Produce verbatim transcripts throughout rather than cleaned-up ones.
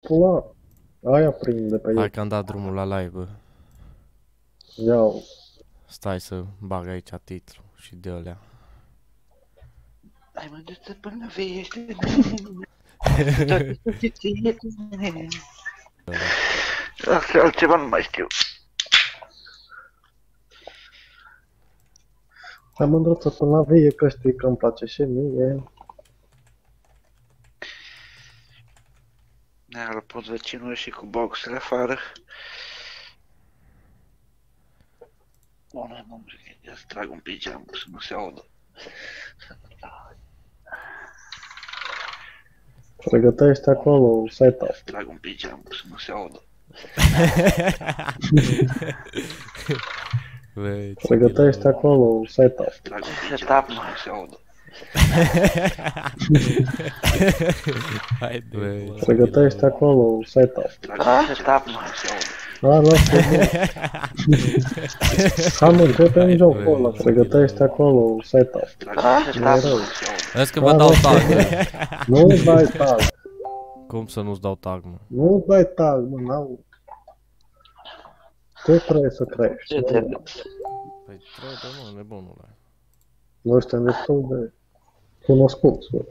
pula. Aia prinde pe el. Hai că am dat drumul la live, bă. Iau. Stai să bag aici titlu și de alea. Hai mă, du-te până la veiește. Asta altceva nu mai știu. Hai mândruță până la vie că știi că îmi place și mie. Ne-a pot vecinul și cu boxele afară. Bună, nu cred că să trag un pic geamul să nu se audă. Pregătește acolo setup. Să trag un pic geamul să nu se audă. Băi, ce Pregătește acolo setup. Să trag un pic geamul să nu se audă. Hai de băi. Pregătește acolo setup. Să trag un pic geamul să nu se audă. A, lasă bă. Hai mă, începem jocul ăla. Pregătește acolo setup. Să trag un pic geamul să nu se audă. Vezi că vă dau tag, bă. Nu-ți dai tag. Cum să nu-ți dau tag, mă? Nu-ți dai tag, mă, n-au. Tu trebuie să crești. Ce trebuie? Păi trebuie, mă, nebunule. Noi suntem destul de cunoscuți, bă.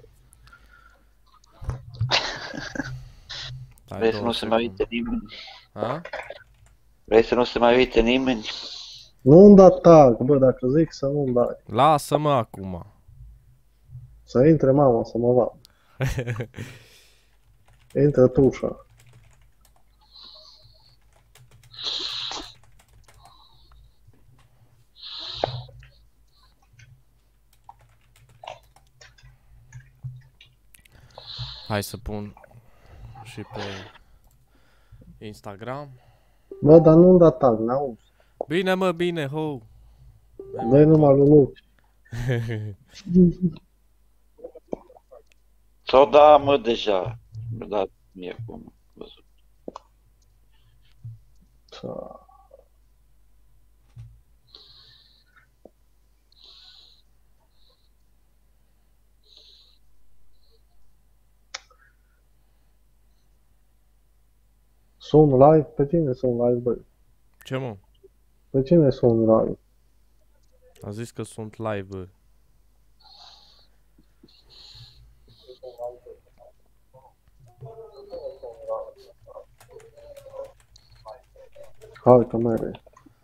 Hai Vrei să două nu se mai uite secunde. nimeni? A? Vrei să nu se mai uite nimeni? Nu-mi da tag, bă, dacă zic să nu-mi dai. Lasă-mă acum. Să intre mama să mă vadă. Intră tu ușa. Hai să pun și pe Instagram. Bă, dar nu-mi da tag, n-auzi. Bine, mă, bine, ho. Dă-i numai lui Luci. Sau da, mă, deja. Mi-a dat mie acum. Văzut. Ța. Sun live? Pe cine sun live, băi? Ce, mă? Pe cine sun live? A zis că sunt live, bă. Hai că mere.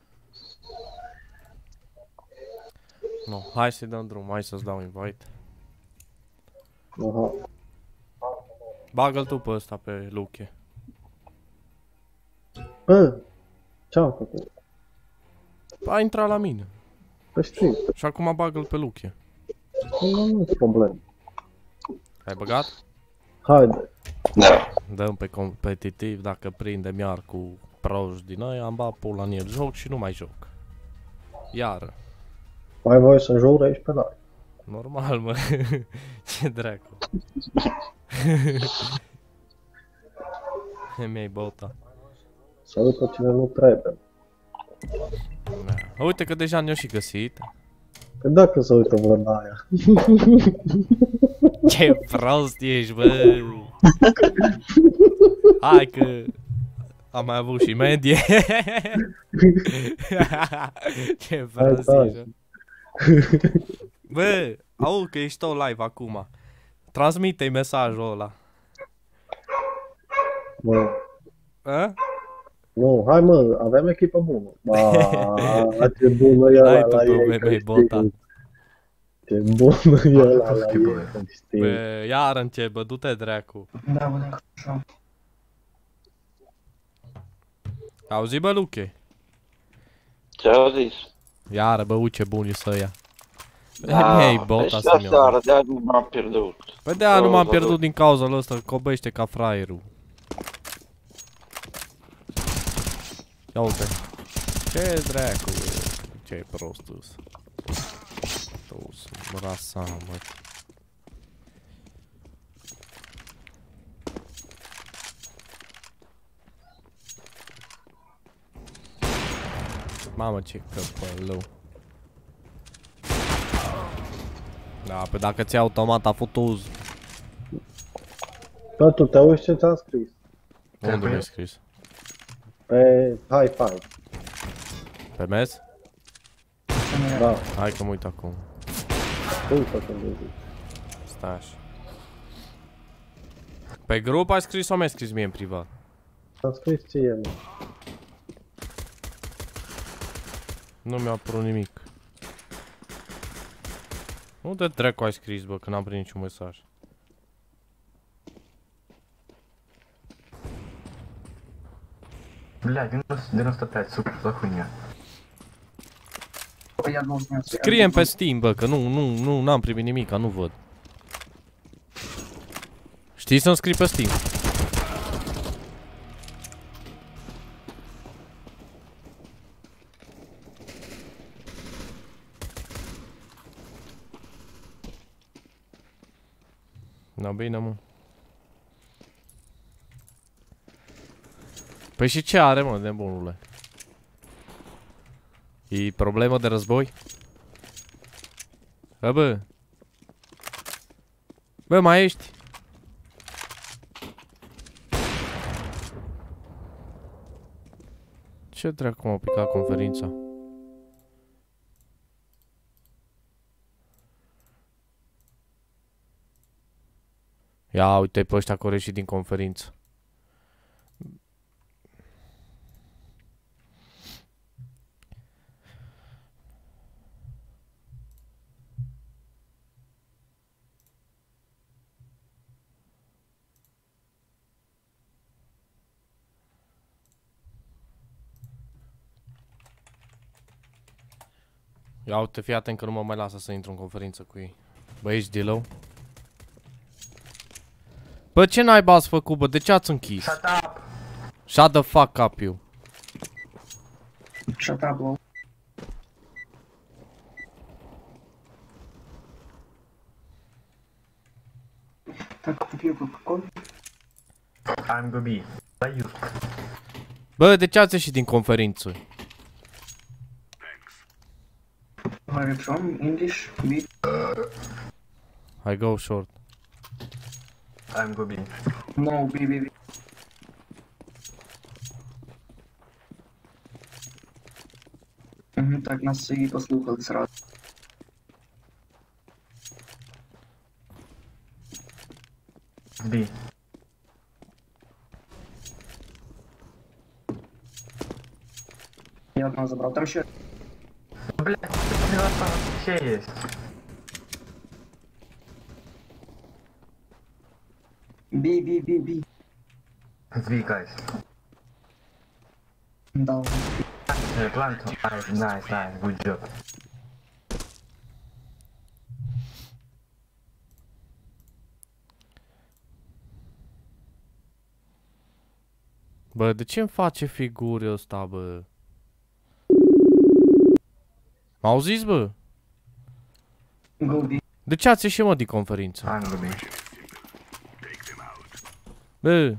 No, hai să-i dăm drum, hai să-ți dau invite. Aha. Bagă-l tu pe ăsta, pe Luche. Bă, ce-am făcut? A intrat la mine. Păi știi, Și acum bagă-l pe Luche. nu, nu e problemă. Ai băgat? Haide. Da. Dăm pe competitiv, dacă prindem iar cu proști din aia, am bat pula în el joc și nu mai joc. Iară. Mai voi să jur aici pe live. Normal, mă. Ce dracu. Mi-ai băuta. Să uită cine nu trebuie. Da. Uite că deja ne-o și găsit. Că dacă să uită vlădaia. Ce prost ești, bă. Hai că am mai avut și medie. Ce prost Hai, ești, bă. Bă, au că ești tot live acum. Transmite-i mesajul ăla. Bă, A? nu, hai mă, avem echipă bună. Ba, ce bună e N-ai ăla tu la pe ei, meme, că știi. bota. Ce bună e ăla la ei, că știi. Bă, iar încep, bă, du-te dracu. Da, bă, da, așa. Auzi, bă, Luche? Ce-au zis? Iară, bă, uite ce bun e să ia. Da, Mi-ai bota păi să și mi-o. aseară, de-aia nu m-am pierdut. Păi de-aia nu m-am Da, pierdut da. din cauza lui ăsta, cobește ca fraierul. Ia uite. Ce dracu, bă. Ce prostus. Tu-s rasa, mă. Mamă, ce căpălău. Da, pe dacă ți-ai automat a futuz. Bă, tu te uiți ce ți-am scris. Unde mi-ai scris? Pe high five. Pe mes? Da, Hai că mă uit acum. uite când zic. Stai așa. Pe grup ai scris sau mi-ai scris mie în privat? Am scris ție, mă. Nu mi-a apărut nimic. Nu de dracu ai scris, bă, că n-am primit niciun mesaj. Бля, девяносто пять, сука, за хуйня. Я должен... Scriem pe Steam, bă, că nu, nu, nu, n-am primit nimic, nu văd. Știi să-mi scrii pe Steam? Na bine, mă. Păi și ce are, mă, nebunule? E problemă de război? Bă, bă. Bă, mai ești? Ce dracu m-a picat conferința? Ia uite pe ăștia care ieși din conferință. Ia uite, fii atent că nu mă mai lasă să intru în conferință cu ei. Bă, ești deal-ul? Bă, ce naiba ați făcut, bă? De ce ați închis? Shut up! Shut the fuck up, you. Shut up, bro. Так, купил попкорн. I'm Gobi. Даю. Bă, de ce ați ieșit din conferință? Говорит, что он English, beat. Hai, go short. I'm Gobi. No, B, B, B. Угу, так, нас і послухали сразу. B. Я одного забрав. Там ще Блядь, у нас там вообще есть. B, B, B, B. B, guys. Да. Uh, plant. Nice, nice, nice. Good job. Bă, de ce îmi face figuri ăsta, bă? M-auziți, bă? Go B. De ce ați ieșit, mă, din conferință? I'm Gobi. Bă!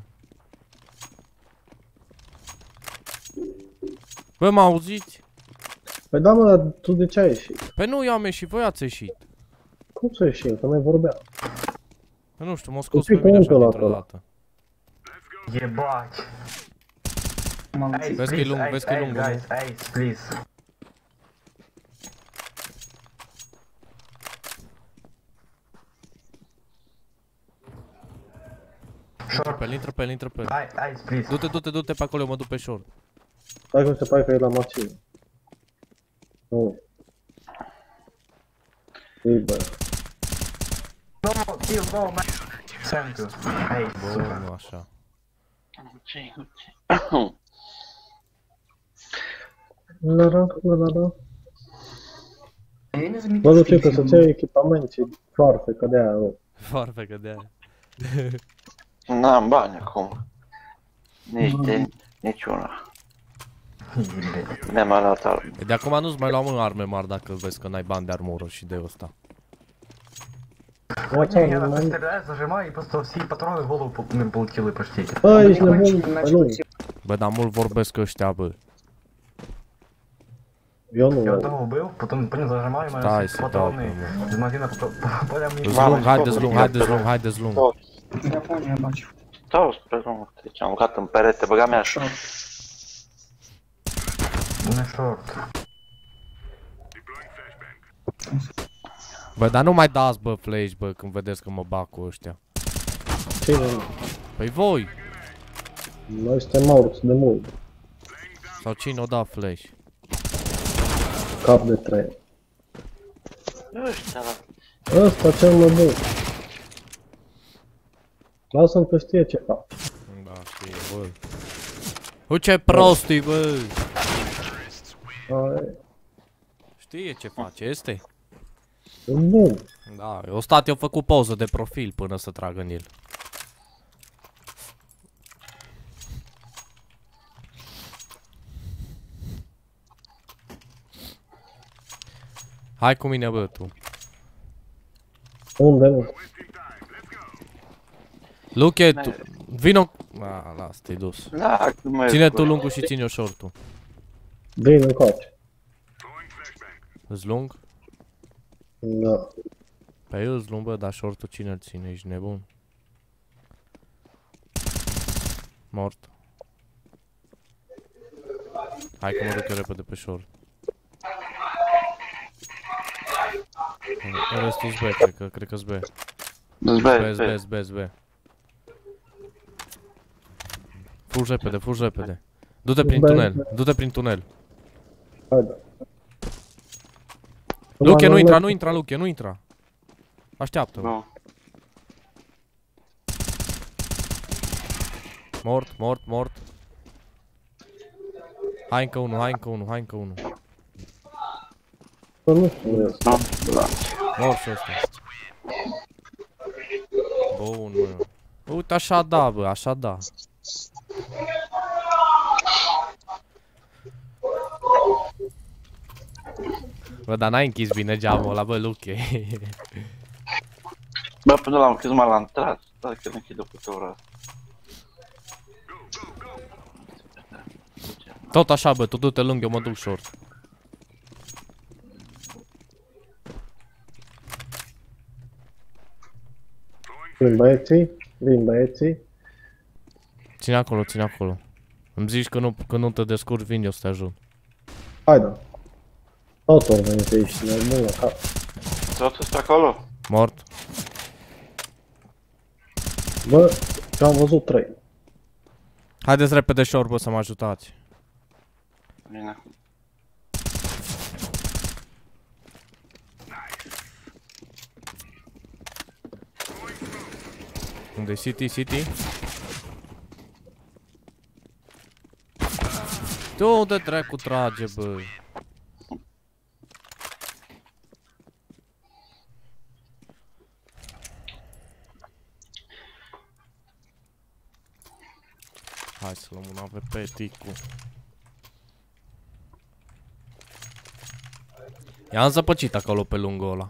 Bă, m-auziți? Păi da, mă, dar tu de ce ai ieșit? Păi nu, eu am ieșit, voi ați ieșit. Cum să ieșim? Că noi vorbeam. Păi nu știu, m-au scos Tu pe fii mine cu așa unchiul dintr-o ăla. dată. Ебать. Молодцы. Vezi că e lung, vezi că e lung, nu? guys, ace, please. Intră pe el, intră pe el, intră pe el. Ice, ice, please. Du-te, du-te, du-te pe acolo, eu mă duc pe short. Stai cum se pare că e la mașină. Nu. Liber. No, kill, no, man. Thank you. Ace, Bă, super. nu așa. La la la la la. Я не заметил. Bă, nu știu că să-ți iei echipament și foarte, că de-aia rău. Farfecă de aia. N-am bani acum. Nici de niciuna. Mi-am luat arme. De acum nu-ți mai luam în arme mari dacă vezi că n-ai bani de armură și de ăsta. Mă, ce Не, я am просто mai... стреляю, зажимаю, и просто все патроны в голову пол- мне полетели почти. Bă, ești nebun? Păi nu. Bă, dar mult vorbesc ăștia, bă. Eu Я nu. одного убил, потом, блин, зажимаю, мои Стай, все сюда, патроны по-моему. из магазина попадали мне. Dezlung, hai dezlung, hai dezlung, hai dezlung. Tot. Я понял, я бачу. Stau spre lung, deci am urcat în perete, băga mea așa. Une short. Bă, dar nu mai dați, bă, flash, bă, când vedeți că mă bag cu ăștia. Cine? Păi voi! Noi suntem morți de mult. Sau cine o da flash? Cap de trei. Ăștia la... Ăsta cel mai bun. Lasă-mi că știe ce fac. Da, știi, bă. Ui, ce prostii, bă! Ai, Știe ce face, este? e bun. Da, eu stat, eu făcut poză de profil până să trag în el. Hai cu mine, bă, tu. Unde, mă? Luche, tu... Vino... A, las, te-ai dus. Da, când mai... Ține tu lungul și ține eu short-ul. Vin încoace. Îți lung? Da. Păi eu îți lung, bă, dar short-ul cine îl ține? Ești nebun? Mort. Hai că mă duc eu repede pe short. Restul-s B, cred că, cred că-s B. Dă-ți B, băi, B, B, B. Fugi repede, fugi repede. Du-te prin B. tunel, du-te prin tunel. Haide. Luche, nu intra, nu intra, Luche, nu intra. Așteaptă-mă. Nu. Mort, mort, mort. Hai încă unul, hai încă unul, hai încă unul. Nu știu eu. Nu, da. Mort și ăsta. Bun, mă. Uite, așa da, bă, așa da. Bă, dar n-ai închis bine geamul ăla, bă, Luche. Bă, până l-am închis, m-a l-a intrat. Da, că l-închid după câte ora. Tot așa, bă, tu du-te lung, eu mă duc short. Vin băieții, vin băieții. Ține acolo, ține acolo. Îmi zici că nu, că nu te descurci, vin eu să te ajut. Haide. Tot ori venit aici, nebun la cap. Tot ăsta acolo? Mort. Bă, eu am văzut trei. Haideți repede short, bă, să mă ajutați. Bine. Unde-i City, City? Tu de dracu trage, bă. Hai să luăm un A V P, ticu. I-am zăpăcit acolo pe lungul ăla.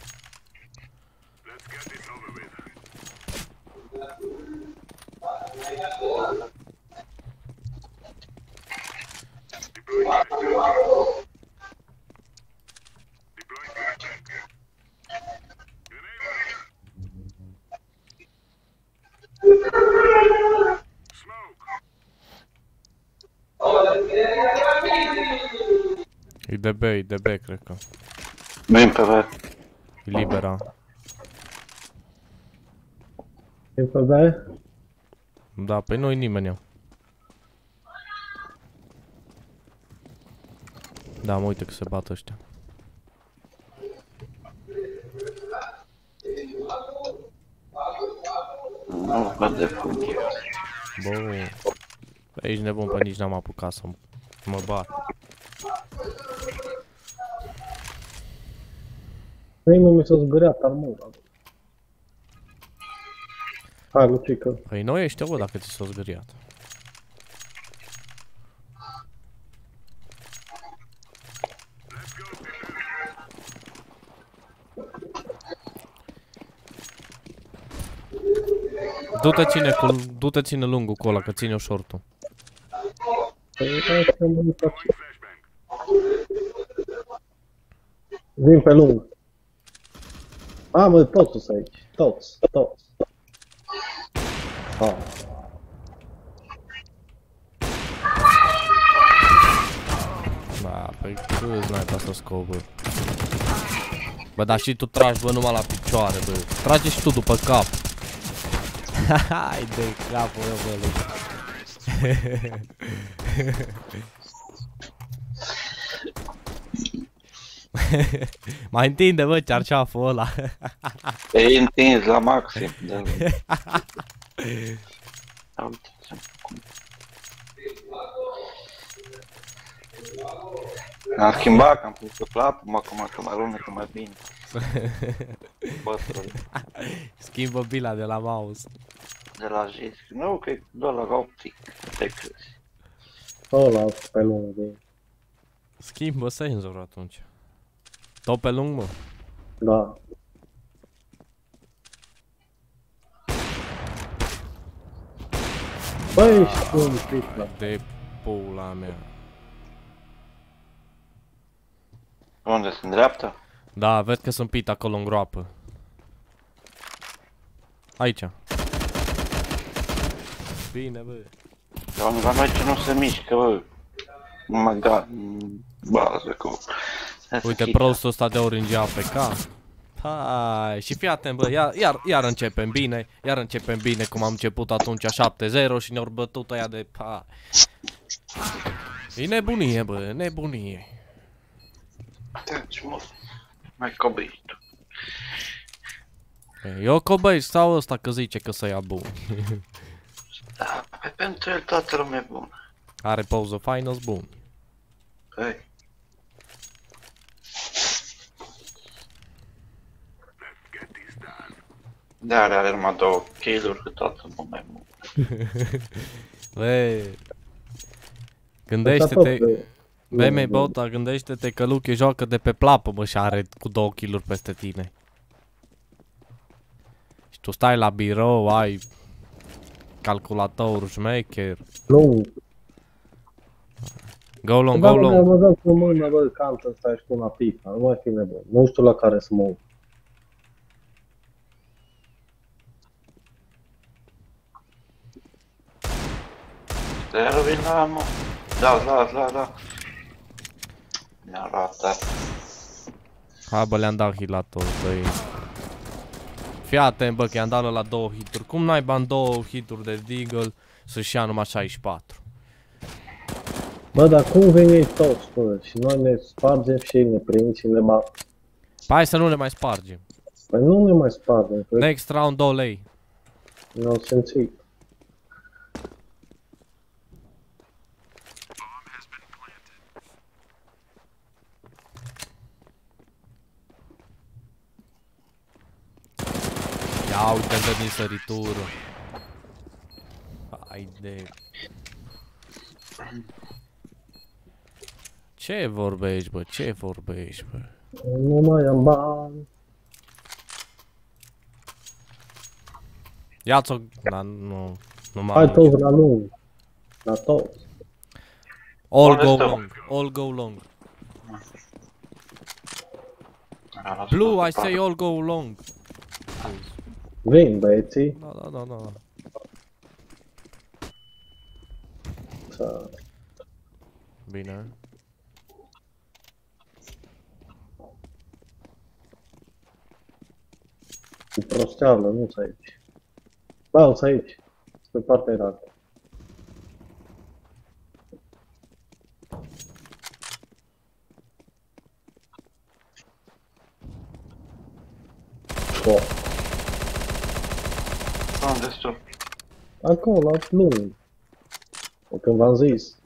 E de B, e de B, cred că. Vin pe V. E libera. E pe B? Da, păi nu-i nimeni eu. Da, mă uite că se bat ăștia. Nu văd de funcție. Bă, ești nebun, pe nici n-am apucat să mă bat. Ei, mă, mi s-a zgâriat armura. Hai, Lucică. Păi noi ești bă, dacă ți s-a zgâriat. Du-te ține cu, du-te ține lungul cu ăla, că ține eu short-ul. Păi, hai să mă uit aici. Vin pe lung. A, mă, toți sunt aici. Toți, toți. Ah. Păi câți n-ai ca să scop, bă? Bă, dar și tu tragi, bă, numai la picioare, bă. Trage și tu după cap. Hai de capul meu, bă, mai întinde, bă, cearceaful ăla. E întins la maxim. Da. Uite cum. Am schimbat, că am pus pe plapă, mă, acum că mă alunecă mai bine. Bătrâne. Schimbă bila de la mouse. De la jisc. Nu, că e doar la optic. Te crezi. Ăla pe lung de... Schimbă senzorul atunci. Tot pe lung, mă? Da. Băi, ești un pic, la... De pula mea. Unde sunt dreapta? Da, văd că sunt pit acolo în groapă. Aici. Bine, bă. Dar undeva noi ce nu se mișcă, bă. Nu mai da bază cu... Uite prostul ăsta de orange A F K. Hai, și fii atent, bă, iar, iar, iar începem bine, iar începem bine cum am început atunci șapte zero și ne-au bătut aia de... Ha. E nebunie, bă, nebunie. Deci, mă, mai cobăi tu. Eu cobăiesc sau ăsta că zice că să ia bun. Da, pe pentru el toată lumea e bună. Are pauză faină, bun. Păi. Da, are, are numai două kill-uri, că toată lumea e bună. Bă, gândește-te... Băi, mei, Bota, gândește-te că Luke joacă de pe plapă, mă, și are cu două kill-uri peste tine. Și tu stai la birou, ai calculator, șmecher. Lung. Go long, Da, go bă, long. mă dau cu mâna, bă, cantă, stai și cu una pipa, nu mai fi nebun. Nu știu la care să mă uit. Zero vin la mă. Da, da, da, da. Mi-a ratat. Hai, bă, le-am dat hilator, băi. Fii atent, bă, că i-am dat la două hituri. Cum n-ai bani două hituri de Deagle să-și ia numai șaizeci și patru? Bă, dar cum veni toți, bă, și noi ne spargem și ei ne prind și ne bat. Hai să nu le mai spargem. Păi nu ne mai spargem, că Next round două lei. ne-au simțit. Ia uite-te din săritură. Hai de... Ce vorbești, bă? Ce vorbești, bă? Nu mai am bani. Ia-ți-o... Da, nu... Nu mai Hai am toți la lung. La toți. All Unde go stăm? long. All go long. Blue, I say all go long. Vin, băieții. Da, da, da, da. Să... Bine. Cu prosteală, nu-ți aici. Ba, o-ți aici. Pe partea era. Oh. Unde sunt? Acolo, la lung. O când v-am zis.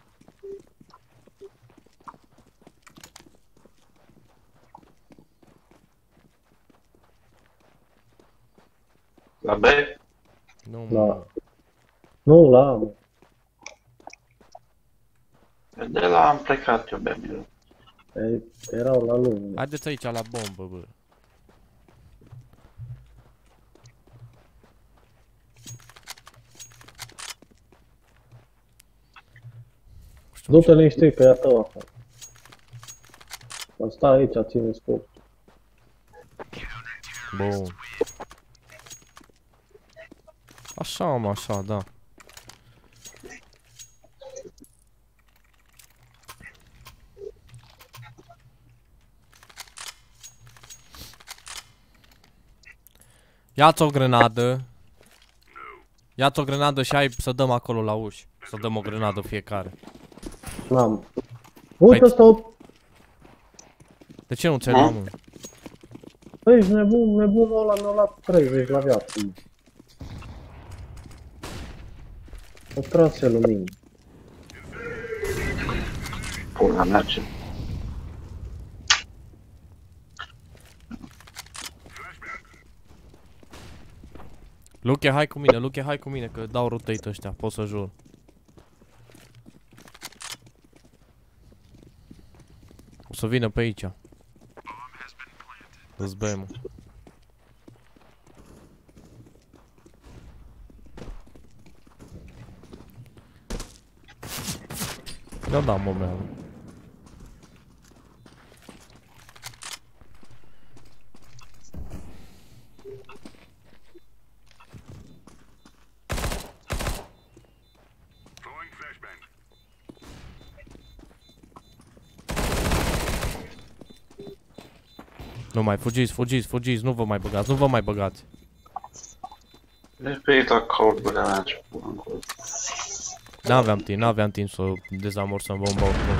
La B? Nu, La... mă. Nu, la A. De la am plecat eu, baby. Ei, erau la lung. Haideți aici la bombă, bă. Du-te liniștit că e a tău acolo. Mă stai aici, ține scop. Bun. Așa, mă, așa, da. Ia-ți o grenadă. Ia-ți o grenadă și hai să dăm acolo la uși. Să dăm o grenadă fiecare. N-am. Uite stop! De ce nu ți-ai luat, mă? Păi, ești nebun, nebunul ăla mi-a luat treizeci la viață. O trase lumină. Pula mea ce... Luche, hai cu mine, Luche, hai cu mine, că dau rotate ăștia, pot să jur. O să vină pe aici. Îți bem, mă. Da, da, mă, mea. Nu mai fugiți, fugiți, fugiți, nu vă mai băgați, nu vă mai băgați. Deci pe aici acolo, bă, de-a mea ce pula în curs. N-aveam timp, n-aveam timp să dezamorsăm bomba oricum.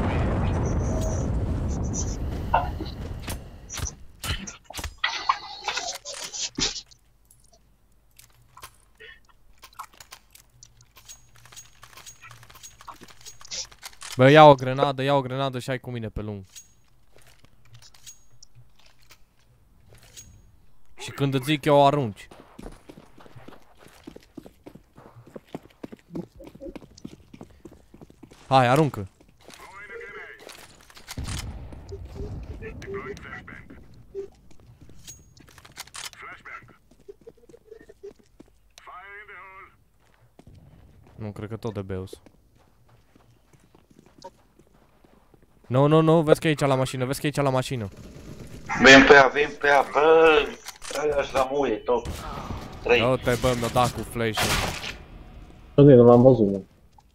Bă, ia o grenadă, ia o grenadă și ai cu mine pe lung. Și când îți zic eu o arunci. Hai, aruncă. Nu, cred că tot de Beus. Nu, nu, nu, vezi că e aici la mașină, vezi că e aici la mașină. Vin pe ea, vin pe ea, bă! Ăia-și la muie tot. Trei. Uite, bă, mi-a dat cu flash-ul. Bine, nu l-am văzut, mă.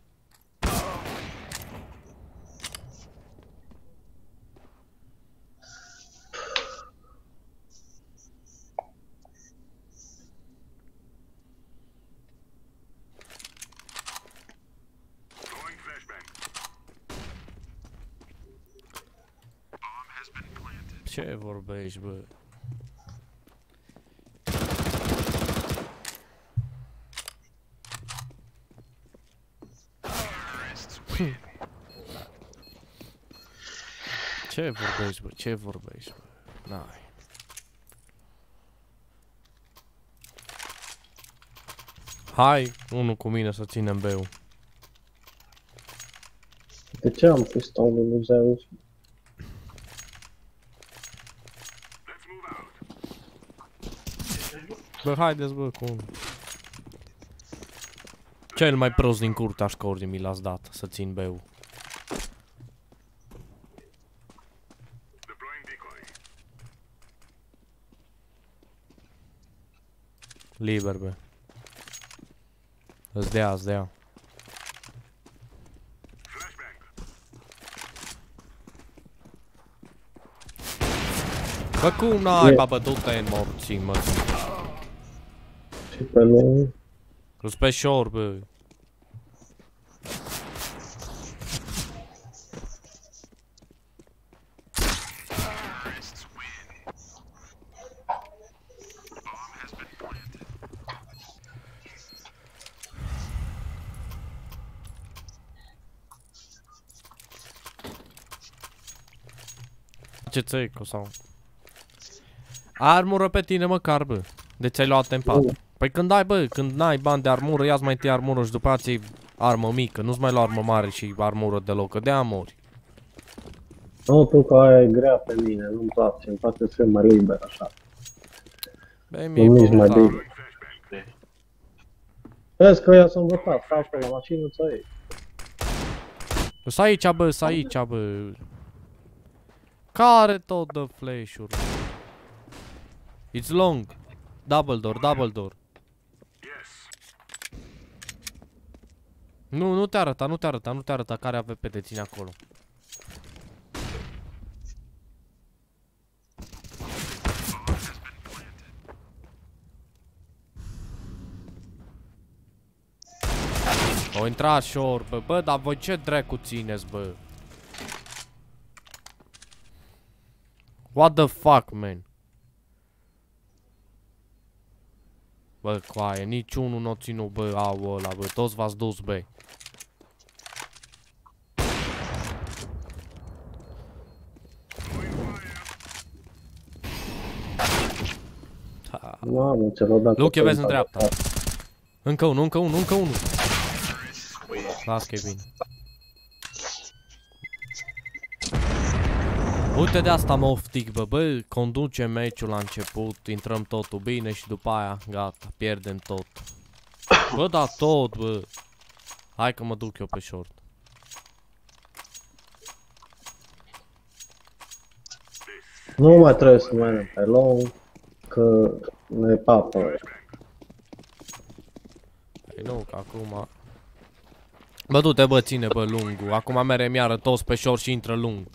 Ce vorbești, bă? Ce vorbești, bă? Ce vorbești, bă? N-ai. Hai, unul cu mine să ținem B-ul. De ce am pistolul lui Zeus? Bă, haideți, bă, cum? Cel mai prost din curtea școlii mi l-ați dat, să țin B-ul. Liber, bă. Îți dea, îți dea. Bă, cum n-ai, bă, bă, du-te în morții, mă. Și pe lung. Îți pe shore, bă. Ce țăică sau? Armură pe tine măcar, bă. De ți-ai luat tempat. Păi când ai, bă, când n-ai bani de armură, ia-ți mai întâi armură și după aceea armă mică. Nu-ți mai lua armă mare și armură deloc, că de-aia mori. Nu, tu că aia e grea pe mine, nu-mi place, îmi place să fiu mai liber așa. Băi, mie Nu nici mai da. bine. Vezi că ea s-a învățat, stai acolo la mașină, ți-o iei. S aici, bă, s aici, bă. Care tot dă flash-uri? It's long. Double door, double door. Nu, nu te arăta, nu te arăta, nu te arăta care A V P te ține acolo. O intrat short, bă, bă, dar voi ce dracu țineți, bă? What the fuck, man? Bă, coaie, niciunul n-o ținut, bă, au ăla, bă, toți v-ați dus, bă. Mamă, ce vă dat. Luke, vezi în dreapta. Încă unul, încă unul, încă unul. Las că e bine. Uite de asta mă oftic, bă, bă, conducem meciul la început, intrăm totul bine și după aia, gata, pierdem tot. Bă, da tot, bă. Hai că mă duc eu pe short. Nu mai trebuie să mergem pe long, că ne papă. Păi nu, că acum... Bă, du-te, bă, ține, bă, lungul. Acum merem iară toți pe short și intră lung.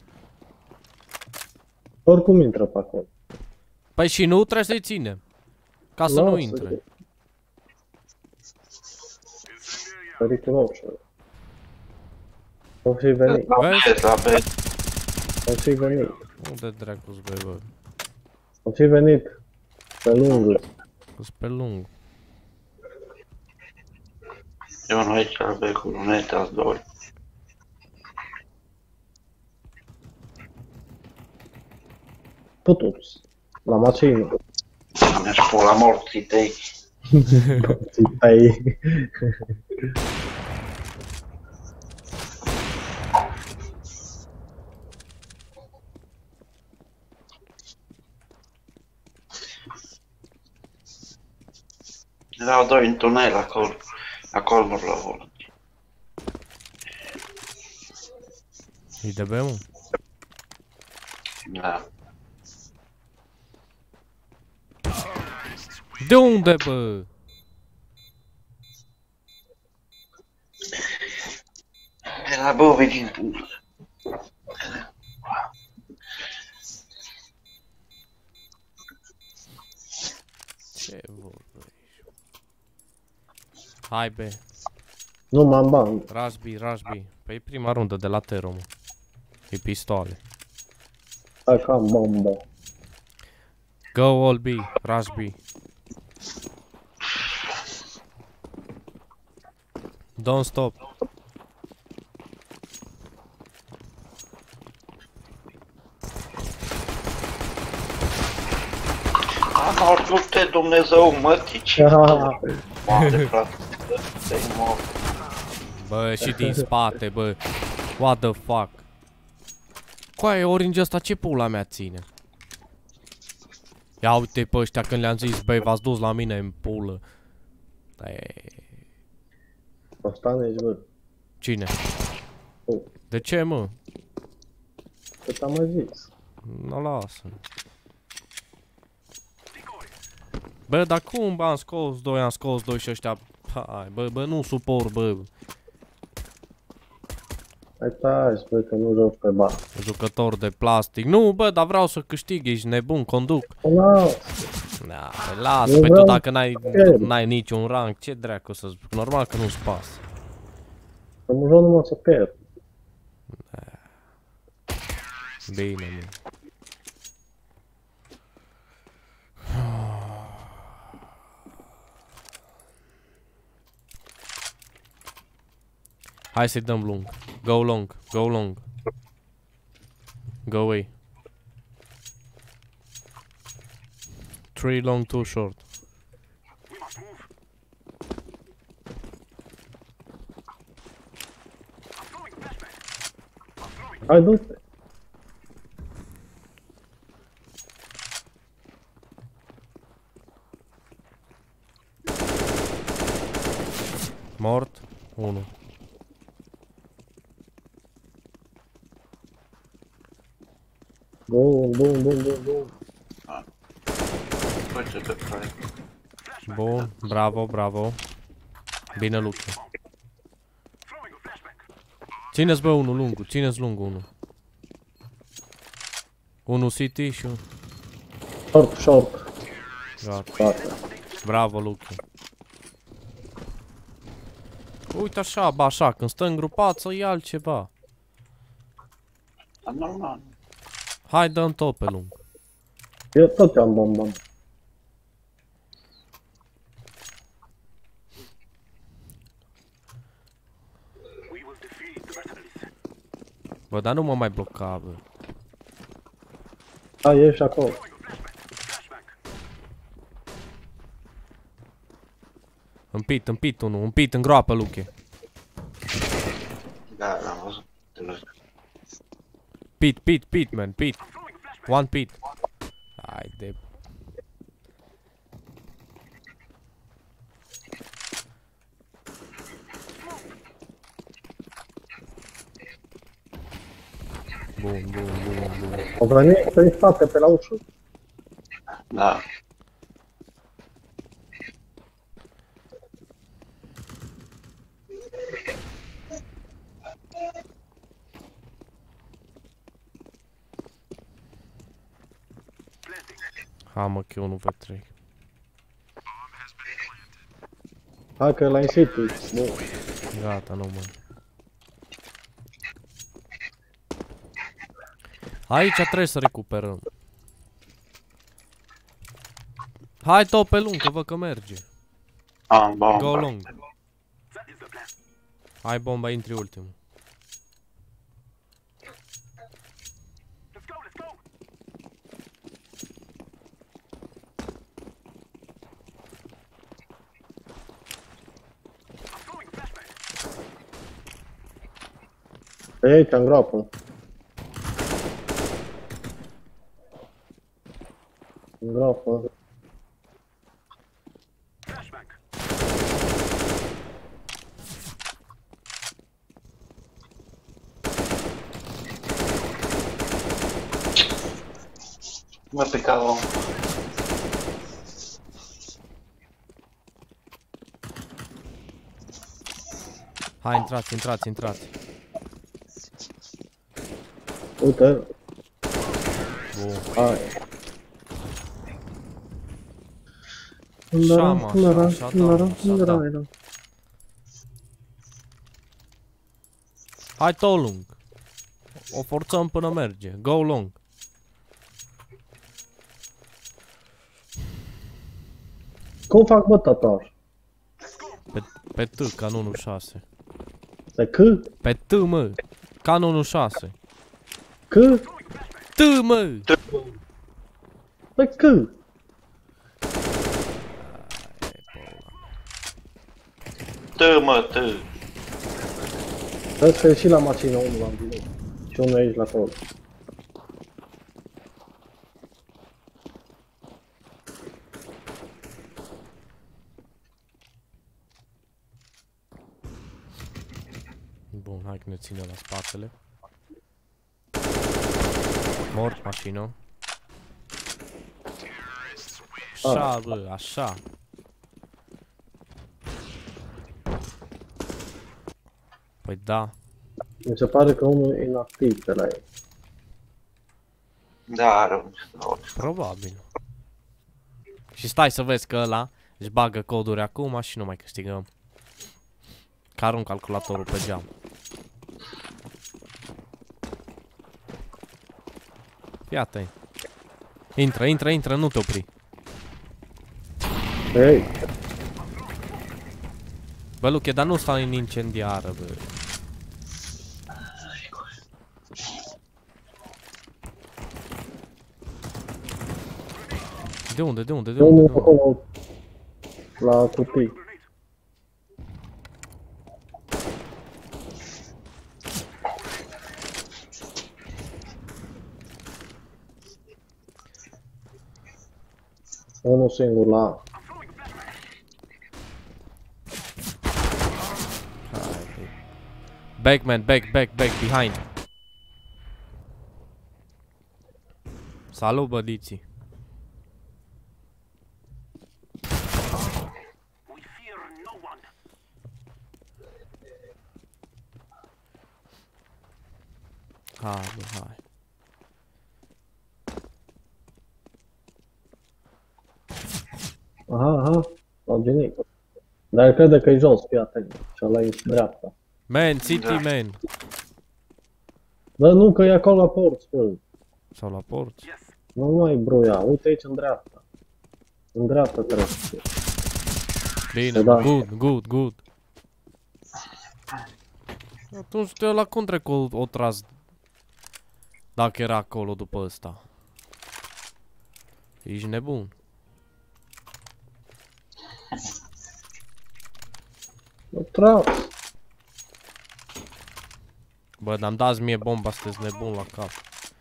Oricum intră pe acolo. Păi și nu trebuie să-i ținem. Ca să nu intre. Periculos. O fi venit. Vezi? O fi venit. Unde dracu-s, bă, bă? O fi venit. Pe lungul. Că-s pe lung. Eu nu aici la B cu luneta, doi. Putuți. La macină. Mi-aș pula morții tăi. Morții tăi. Erau doi în tunel acolo. Acolo nu l-au volat. I D B-ul? Da. De unde, bă? Era Bobi din tunel. Ce vorbești? Hai, be. Nu m-am bani. Rush B, Rush B. Păi e prima rundă de la Tero, mă. E pistoale. Hai că am bombă. Go all B, Rush B. Don't stop. Am ajută Dumnezeu mătici. Moare, frate. Te-ai mort. Bă, și din spate, bă. What the fuck? Coaie, orange ăsta ce pula mea ține? Ia uite pe ăștia când le-am zis, băi, v-ați dus la mine în pulă. Asta ești, bă. Cine? Tu. De ce, mă? Cât am mai zis. Nu lasă. Bă, dar cum, bă, am scos doi, am scos doi și ăștia... Hai, bă, bă, nu suport, bă. Hai taci, bă, că nu joc pe bani. Jucător de plastic. Nu, bă, dar vreau să câștig, ești nebun, conduc. Las. Da, lasă, pe tu dacă n-ai n-ai niciun rank, ce dracu să zic, normal că nu-ți pasă. Că nu joc numai să pierd. Bine, mă. Hai să-i dăm lung. Go long, go long. Go away. Three long, two short. Hai, du-te. Mort. Unu. Bun, bun, bun, bun, bun. Uite pe care. Bun, bravo, bravo. Bine, Luke. Țineți, bă, unul lungul, țineți lungul unul. Unul city și un... Short, short. Gata. Gata. Bravo, Luke. Uite așa, ba așa, când stă îngrupat să ia altceva. Dar normal. Hai, dă-mi tot pe lung. Eu tot am bomba. Bă, dar nu mă mai bloca, bă. Da, ești acolo. Împit, împit unul, împit în groapă, Luche. Da, l-am văzut. Te văd. Pit, pit, pit, man, pit. One pit. Hai de... Bun, bun, bun, bun. O venit pe spate, pe la ușă. Da. Ha, mă, că eu nu văd trei. Hai că la in-situ. Bun. Gata, nu mă. Aici trebuie să recuperăm. Hai tot pe lung, că văd că merge. Am bomba. Go long. Hai bomba, intri ultimul. E aici, în groapă. În groapă. M-a picat om. Hai, intrați, intrați, intrați. Uite. Bun. Hai. Așa, mă, așa, așa, da, așa, da. Hai tot lung. O forțăm până merge. Go long. Cum fac, bă, tatuaj? Pe, pe T, canonul șase. Pe C? Pe T, mă. Canonul șase. C? T, mă. Pe C? Tă, mă, tă. Trebuie să ieși la mașină unul la bine. Și unul aici la col. Bun, hai că ne ține la spatele. Mort mașină. Așa, bă, așa. Păi da. Mi se pare că unul e inactiv de la ei. Da, are un slot. Probabil. Și stai să vezi că ăla își bagă coduri acum și nu mai câștigăm. Că arunc calculatorul pe geam. Iată-i. Intră, intră, intră, nu te opri. Ei, Bă, Luche, dar nu stai în incendiară, bă. De unde, de unde, de unde? unul De unde? acolo la cutii. Unul singur la... Back, man, back, back, back, behind. Salut, bădiții. Hai, bă, hai. Aha, aha, au genit. Dar el crede că e jos, fii atent. Și ăla e dreapta. Man, City, Da. man. Bă, nu, că e acolo la porți, bă. Sau la porți. Nu mai broia, uite aici în dreapta. În dreapta trebuie. Bine, Da. good, good, good. Atunci te la cum trecu o, o tras dacă era acolo după ăsta. Ești nebun. Mă tras. Bă, dar-mi dați mie bomba, sunteți nebun la cap.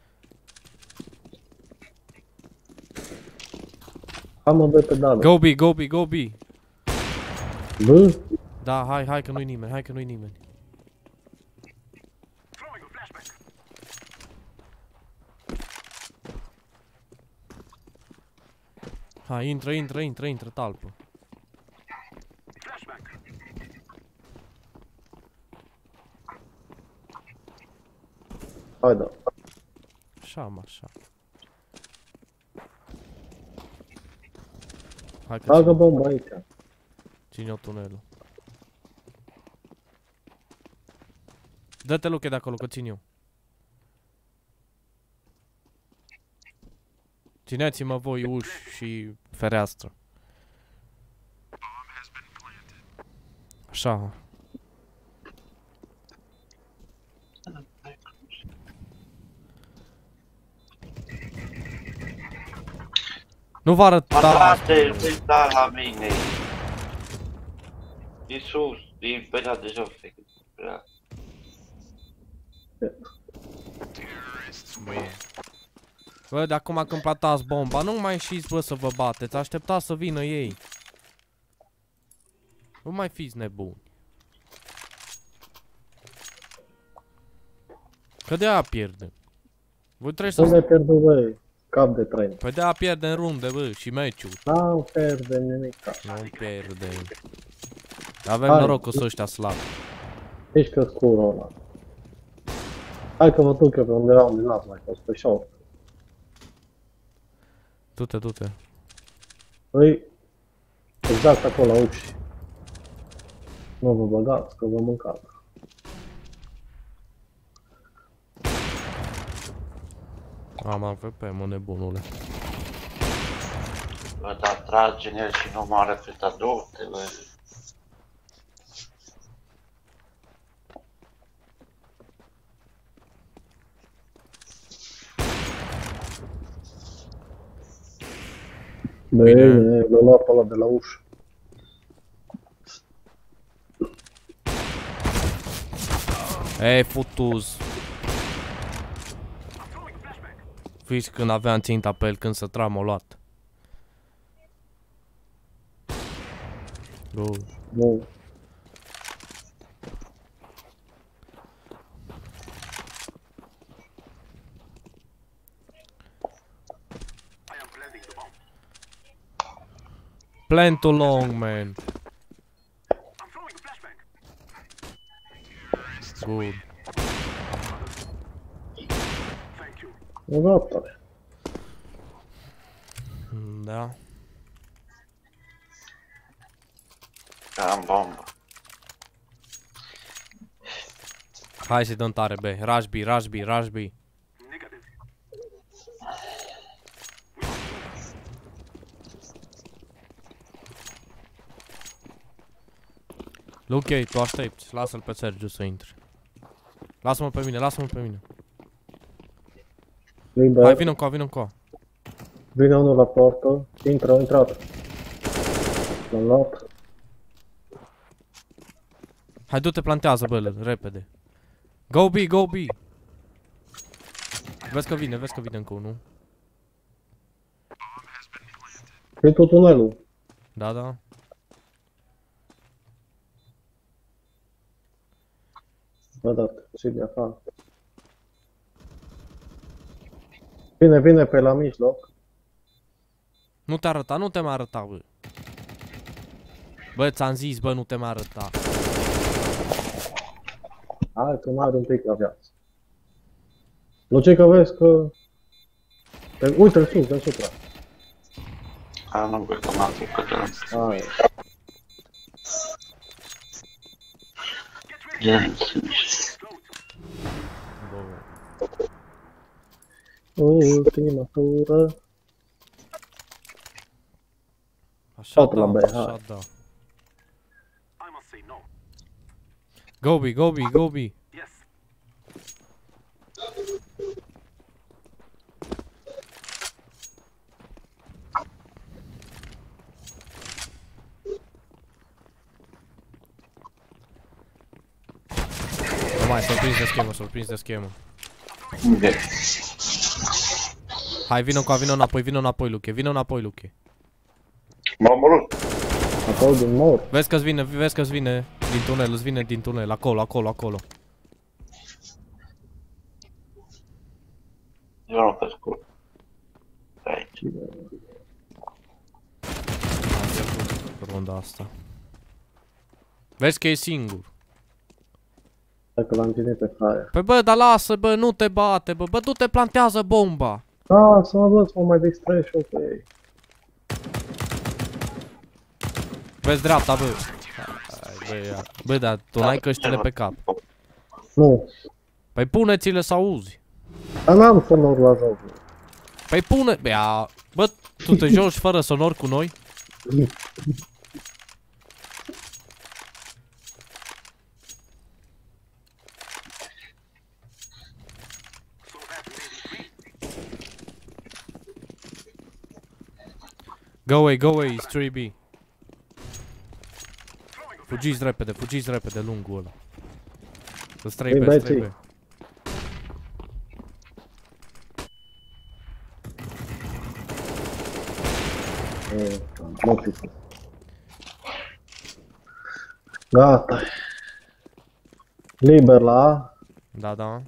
Hai mă, dă pedală. Go B, go B, go B. Bă, Da, hai, hai că nu-i nimeni, hai că nu-i nimeni. Hai, intră, intră, intră, intră, talpă. hai da. Așa, mă, așa. Hai că Bagă bomba aici. ține-o tunelul. Dă-te Luche de acolo, că țin eu. Țineți-mă voi uși și fereastră. Așa. Nu vă arăta. Frate, uita la mine. E sus, e pe ea de jos. e prea- Bă, de acum când platați bomba, nu mai ieșiți, bă, să vă bateți. Așteptați să vină ei. Nu mai fiți nebuni. Că de-aia pierdem. Voi trebuie Să să... ne pierdem, bă, cap de tren. Păi de-aia pierdem runde, bă, și meciul. Nu pierdem nimic. Nu pierdem. Avem Hai. noroc cu ăștia slabi. Ești crescurul ăla. Hai că vă duc eu pe undeva unde n-ați mai fost, pe short. Du-te, du-te. Păi, exact acolo, la uși. Nu vă băgați, că vă mâncați. Am A V P, mă, nebunule. Bă, dar trage în el și nu mă reflectat du-te, bă. Bine, l-a luat pe ăla de la ușă. Ei, futuz. Fiți când aveam ținta pe el, când să trag, m-a luat. Good. Nu. Plan too long, man. Good. Nu gata. Da. Am bombă. Hai să dăm tare, B. Rush B, rush B, rush B. Luche, tu aștepți. Lasă-l pe Sergiu să intre. Lasă-mă pe mine, lasă-mă pe mine. Liber. Hai, vină încoa, vină încoa. Vine unul la portă. Intră, a intrat. L-am luat. Hai, du-te, plantează, bă, repede. Go B, go B. Vezi că vine, vezi că vine încă unul. E tot tunelul. Da, da. Bă, dat. Și de afară. Vine, vine pe la mijloc. Nu te arăta, nu te mai arăta, bă. Bă, ți-am zis, bă, nu te mai arăta. Hai că mai are un pic la viață. Logica vezi că... Pe- Uite-l sus, deasupra. A, nu, bă, că m-am trecut de la... Hai. Ultima tură. Așa Tot la da, B, așa hai. da. Gobi, Gobi, Gobi. Nu mai, surprins de schemă, surprins de schemă. Unde? Hai, vino cu vino înapoi, vino înapoi, Luche, vino înapoi, Luche. M-am omorât. Acolo din mor. Vezi că-ți vine, vezi că-ți vine din tunel, îți vine din tunel, acolo, acolo, acolo. Eu nu pe scurt. Aici. Am pierdut runda asta. Vezi că e singur. Dacă l-am ținut pe haia. Păi bă, dar lasă, bă, nu te bate, bă, bă, du-te, plantează bomba. Da, să mă văd, să mă mai distrez și eu pe ei. Vezi dreapta, bă. Hai, bă, ia. Bă, dar tu n-ai căștile pe cap. Nu. Păi pune-ți-le să auzi. Dar n-am sonor la joc. Păi pune... Bă, ia... Bă, tu te joci fără sonor cu noi? Go away, go away, it's trei B. Fugiți repede, fugiți repede, lungul ăla. Să-ți trei B, să trei B. E, nu fi. Gata. Liber la A. Da, da.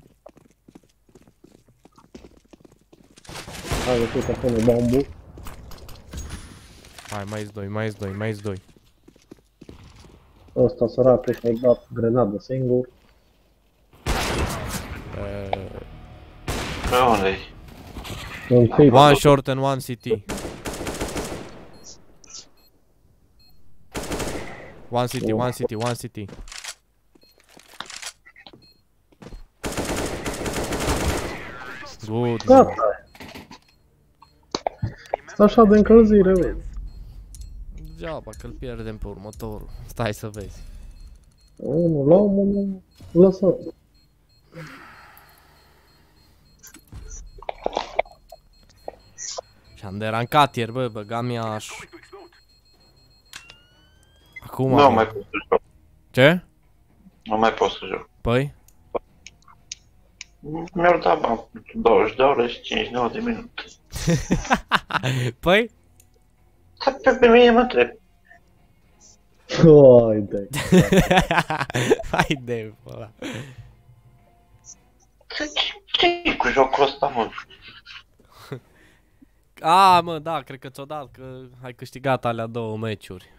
Hai, tu să pune bombul. Hai, mai doi, mai doi, mai doi. Ăsta săracul și-a dat grenadă singur. Pe unde-i? Un tip. One short and one C T. One C T, one C T, one C T. Good. Gata. Stă așa de încălzire, vezi. Degeaba că-l pierdem pe următorul. Stai să vezi. Unul la unul, lăsăm. Și-am derancat ieri, bă, băgam iaș. Acum... Nu mai pot să joc. Ce? Nu mai pot să joc. Păi? Mi-au dat bani douăzeci de ore și cincizeci și nouă de minute. Păi? Pe, pe mine mă întreb. Hai de. Hai de, ăla. Ce-i cu jocul ăsta, mă? A, mă, da, cred că ți-o dat, că ai câștigat alea două meciuri.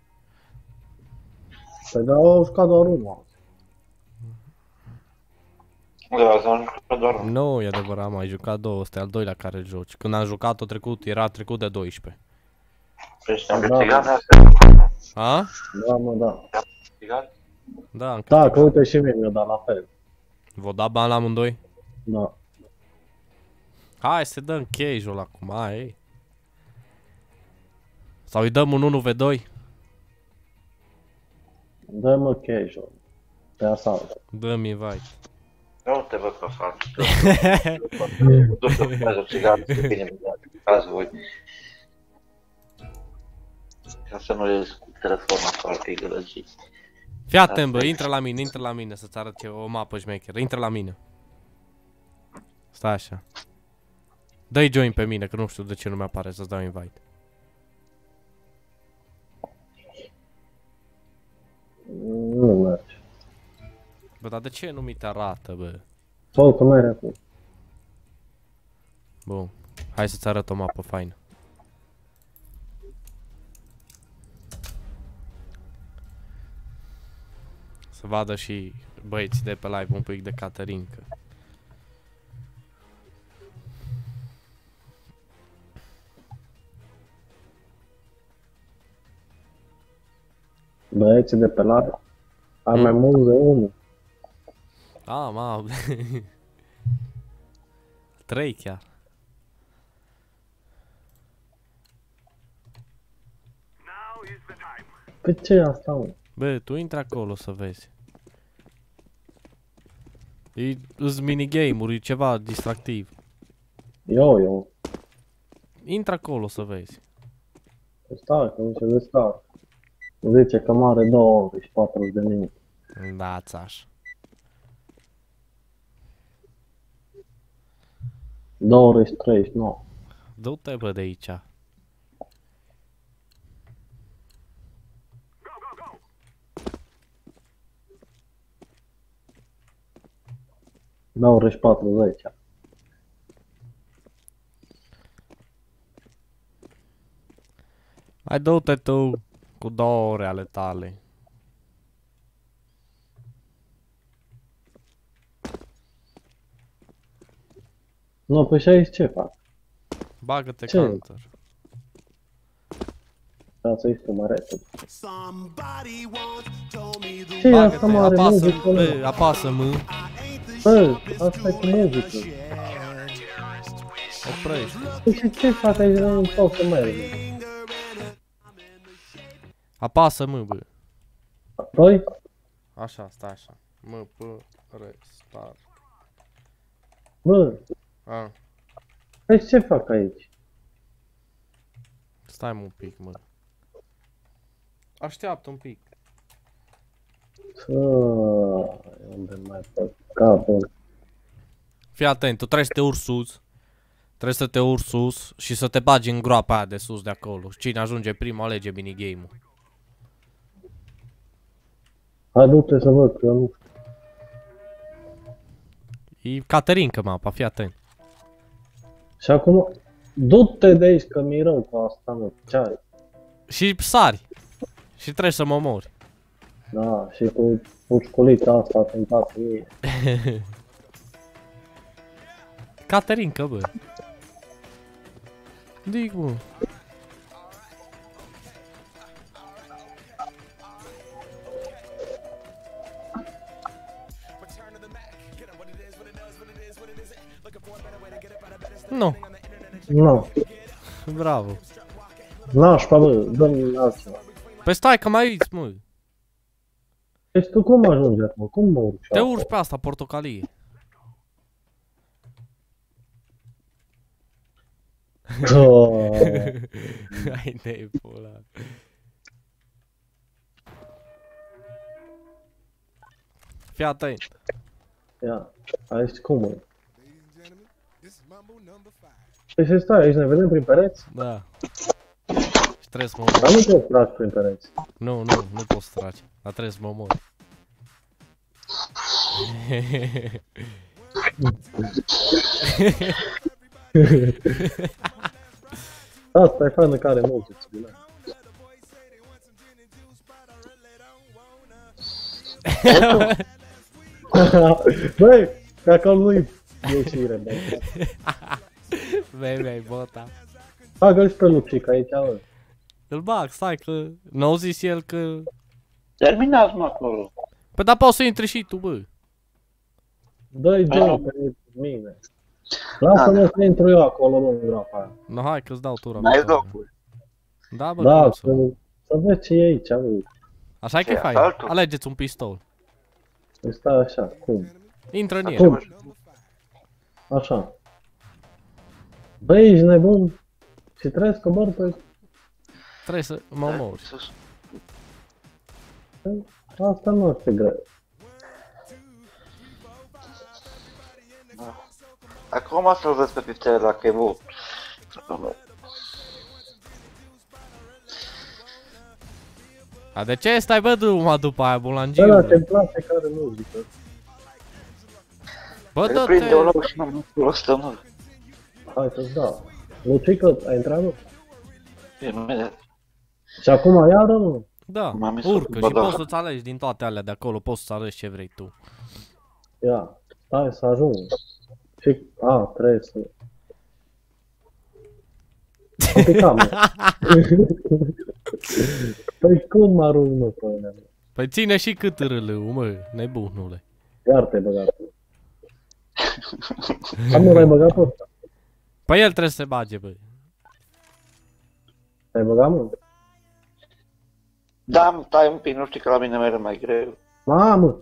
Păi da, au jucat doar unul. Da, asta am jucat doar unul. Nu, e adevărat, m-ai jucat două, ăsta e al doilea care îl joci. Când am jucat-o trecut, era trecut de doisprezece. Păi am Da, câștigat da. asta. A? Da, mă, da. Câștigat? Da, am Da, câștigat. că uite și mie mi-a dat la fel. Vă da bani la amândoi? Da. Hai să dăm casual acum, hai. Sau îi dăm un unu v doi? Dă-mă casual. Pe asalt. Dă-mi invite. Nu te văd că faci. Du-te să fumează o țigară, să bine mi dați voi. Ca să nu ies cu telefonul afară, că e gălăgit. Fii atent, bă, intră la mine, intră la mine să-ți arăt ce, o mapă șmecheră. Intră la mine. Stai așa. Dă-i join pe mine, că nu știu de ce nu mi-apare să-ți dau invite. Nu merge. Bă, dar de ce nu mi te arată, bă? Sau că mai repede. Bun. Hai să-ți arăt o mapă faină. Să vadă și băieții de pe live un pic de Caterinca. Băieții de pe live. Am Mm. mai mult de unul. A, ma... Trei chiar. Pe ce e asta, mă? Bă, tu intri acolo să vezi. E îs minigame-uri, e ceva distractiv. Eu, eu. Intră acolo să vezi. Stai, că nu se descarcă. Zice că mai are două ore și patruzeci de minute. Da, țaș. două ore și treizeci și nouă. Du-te, bă, de aici. două ore și patruzeci. Hai, du-te tu cu două ore ale tale. Nu, păi și aici ce fac? Bagă-te Ce? counter. Da, să iei mai repede. Ce e asta, Bagă-te, mare apasă, muzică? bă, apasă M. Bă, asta e cu muzică. Oprește. Păi și ce fac aici? Nu pot să merg. Apasă M, bă. Păi? Așa, stai așa. M, P, R, start. Bă, A, păi ce fac aici? stai mă un pic, mă. Așteaptă un pic. Aaaa, unde mai fac capul? Fii atent, tu trebuie să te urci sus. Trebuie să te urci sus și să te bagi în groapa aia de sus de acolo. Cine ajunge primul alege minigame-ul. Hai, du-te să văd, că eu nu știu. E Caterinca mapa, fii atent. Și acum, du-te de aici, că mi-e rău cu asta, mă, ce ai? Și sari. Și trebuie să mă omori. Da, și cu pușculița asta atentată mie. Caterinca, bă. Dic, bă. Nu. Nu, Bravo. nașpa, bă, dă-mi altceva. Păi stai că mai aici, mă. Deci tu cum ajungi acum? Cum mă urci Te acolo? urci pe asta, portocalie. Oh, Hai de pula. Fii atent. ia, aici cum e? Păi să stai aici, ne vedem prin pereți? Da. Și trebuie să mă Dar omori. nu te tragi prin pereți. Nu, nu, nu poți să tragi. Dar trebuie să mă omori. Asta e faină care muzică, bine. Băi, că acolo nu-i ieșire, băi. Vei, vei, bota. Bagă-l și pe Lucic aici, bă. Îl bag, stai că... N-au zis el că... Terminați-mă acolo. Păi dar poți să intri și tu, bă. Dă-i joc pe mine. Lasă-mă să intru eu acolo, bă, în groapa aia. No, hai că-ți dau tura. N-ai locuri. Da, bă, Da, cum să, să... să vezi ce e aici, bă. Așa e că e Ce, fain. asaltul? Alegeți un pistol. Îi stai așa, cum? Intră în el. Cum? Așa. Băi, ești nebun? Și trebuie să cobor pe... Trebuie să mă omori. Sus. Asta nu este greu. Acum să-l văd pe piptele dacă e bun. A, de ce stai, bă, numai după aia, Bă, bulangiu? dar te place care muzică. Bă, Îl dă-te! prinde un loc și nu mă ăsta, mă. Hai să-ți dau. Lucică, ai intrat, mă? Imediat. Păi, Și acum iară, mă? Da, M-am mis urcă cu și badaha. poți să-ți alegi din toate alea de acolo, poți să alegi ce vrei tu. Ia, stai să ajung. Și... A, trebuie să... Am picat, mă. Păi cum mă arunc, mă, pe mine? Păi ține și cât râlâul, mă, nebunule. Iar te-ai băgat. Am nu l-ai băgat pe ăsta. Păi el trebuie să se bage, bă. Te-ai băgat, mă? Da, stai un pic, nu știi că la mine merge mai greu. Mamă!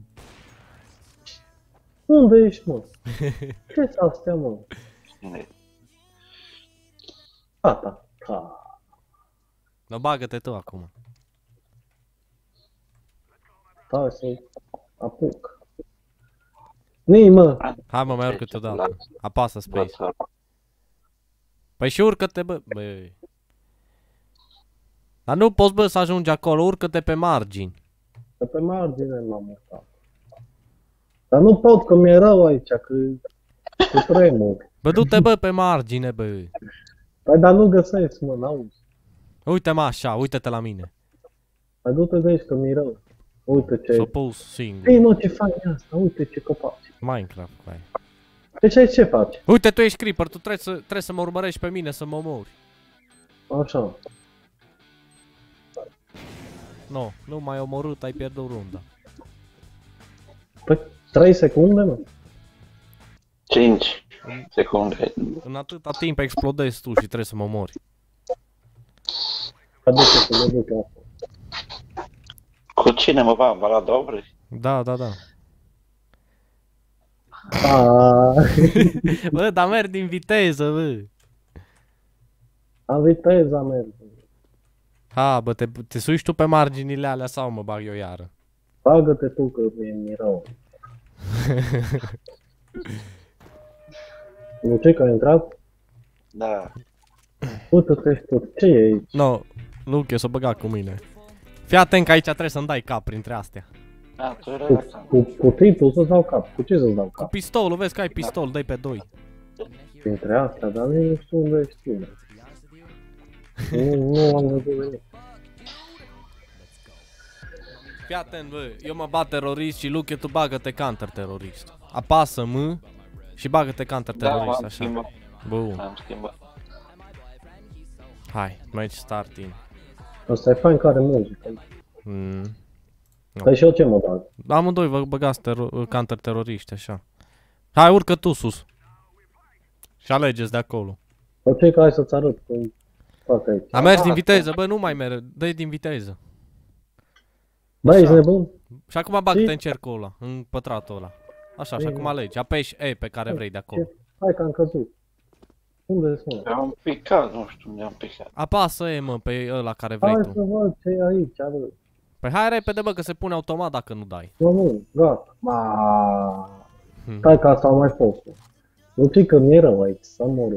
Unde ești, mă? Ce-s astea, mă? Cine? Tata. Ta. No, bagă-te tu acum. Stai să apuc. Nii, mă! Hai mă, mai urcă tu odată. Apasă space. Lasă. Păi și urcă-te, bă. Bă. Dar nu poți, bă, să ajungi acolo, urcă-te pe margini. Că pe margine m-am urcat. Dar nu pot, că mi-e rău aici, că cu tremur. Bă, du-te, bă, pe margine, bă. Păi, dar nu găsesc, mă, n-auzi. Uite-mă așa, uite-te la mine. Păi du-te de aici, că mi-e rău. Uite ce... S-o pus singur. Ei, mă, ce faci asta? Uite ce copaci. Minecraft, cu aia. Deci aici ce faci? Uite, tu ești creeper, tu trebuie să, trebuie să mă urmărești pe mine, să mă omori. Așa. No, nu m-ai omorât, ai pierdut runda. Păi, trei secunde, mă? cinci secunde. În atâta timp explodezi tu și trebuie să mă omori. Că de ce să le duc asta? Cu cine mă va? Va la Dobri? Da, da, da. Aaaa. Bă, dar merg din viteză, bă. Am viteza merge. Ha, bă, te, te sui tu pe marginile alea sau mă bag eu iară? Bagă-te tu, că mi-e rău. Nu ce că a intrat? Da. Uite-te și tu. Ce e aici? No, Luke, s-o băga cu mine. Fii atent că aici trebuie să-mi dai cap printre astea. A, tu erai Cu, acasă. cu, cu titlul să-ți dau cap. Cu ce să-ți dau Cu cap? pistolul, vezi că ai pistol, dai pe doi. Printre astea, dar nu știu unde ești tu. Mă. Nu, nu am văzut nimic. Fii atent, bă, eu mă bat terorist și Luke, tu bagă-te counter-terorist. Apasă M și bagă-te Da, counter-terorist, m-am așa. schimbat. Bun, Am schimbat. hai, match starting. Asta e fain care muzică. Mm. Păi și eu ce mă bag? Amândoi vă băgați tero- counter-teroriști, așa. Hai, urcă tu sus. Și alegeți de acolo. Păi ce că hai să-ți arăt cum fac aici. A mers din viteză, bă, nu mai merge, dă-i din viteză. Bă, ești nebun? Și acum bagă-te Și- în cercul ăla, în pătratul ăla. Așa, și Bine. acum alegi, apeși E pe care vrei de acolo. Ce? Hai că am căzut. Unde sunt? Am picat, nu știu unde am picat. Apasă E, mă, pe ăla care vrei Hai tu. să văd ce e aici, bă. Păi hai repede, bă, că se pune automat dacă nu dai. Mă, nu, gata. Ma. Hmm. Stai că asta am mai fost. Nu știi că mi-e rău aici, să mor.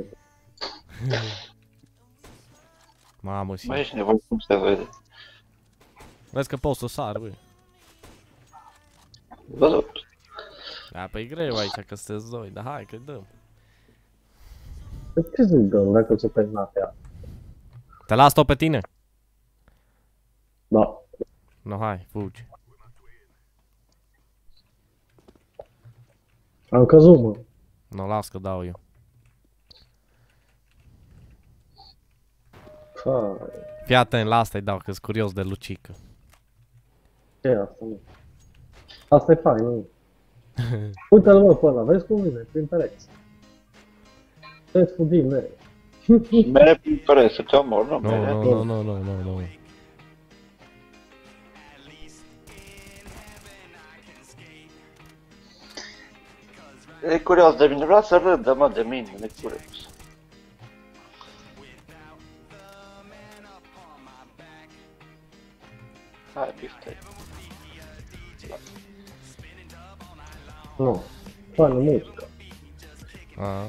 Mamă, și Mai ești nevoie cum se vede. vezi că poți să sar, bă. Văzut. Da, păi e greu aici că sunteți doi, dar hai că dăm. Păi ce să-i dăm dacă se pe noaptea? Te las tot pe tine? Da. No, hai, fugi. Am căzut, mă. No, las că dau eu. Hai. Fii atent, la asta-i dau, că-s curios de Lucică. Ce e asta, mă? Asta e fain, nu? Uite-l, mă, pe ăla, vezi cum vine, prin pereți. Vezi fugim, mere. Mere prin părere, să te omor, nu Nu, mere. nu, nu, nu, nu, nu, nu. E curios de mine, vreau să râdă, mă, de mine, e curios. Hai, pifte. Nu. Faină muzică. A.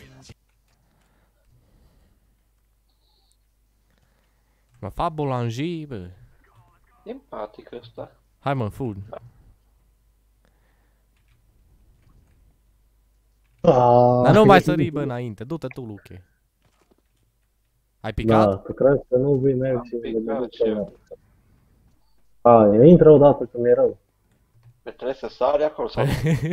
Mă fac boulanger, bă. Simpatic ăsta. Hai mă, fugi. Dar nu mai sări, bă, înainte. Du-te tu, Luche. Ai picat? Da, tu crezi că nu vine Am și ne picat duce și eu. la... Hai, intră odată că mi-e rău. Pe trebuie să sari acolo sau...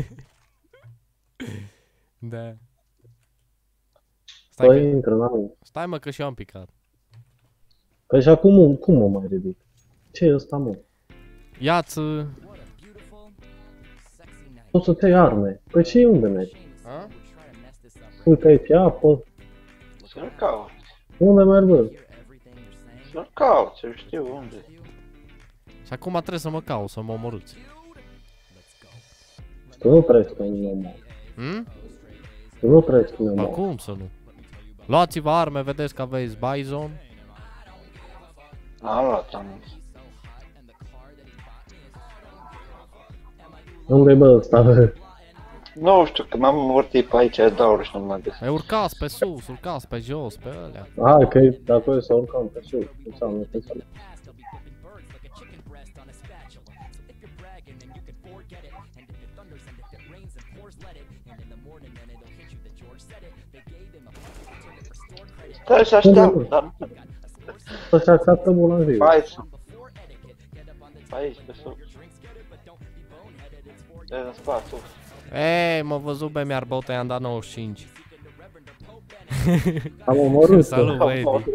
Da. Stai, Păi că... intră, n-am. Stai mă, că și eu am picat. Păi și acum cum mă mai ridic? Ce e ăsta, mă? Ia-ți... Poți să-ți iei arme. Păi și unde mergi? A? Uite aici, apă. Să-l caut. Unde merg, bă? Să-l caut, să știu unde. Și acum trebuie să mă caut, să mă omorâți. Tu nu treci cu un om. Hm? Tu nu treci cu un Bă, om. cum să nu? Luați-vă arme, vedeți că aveți Bison. Am luat, am. Unde-i bă ăsta, bă? Nu știu, că m-am învârtit pe aici, daur și nu mă găsesc. Ai urcați pe sus, urcați pe jos, pe alea. Hai că e de acolo să urcăm pe sus. Înseamnă că înseamnă. Stai să aștept, dar... Să-și așteaptă bună ziua. Aici. Aici, pe sus. E în spate, sus. Ei, m-a văzut pe mi-ar botă, i-am dat nouăzeci și cinci. Am omorât. Salut, băieți.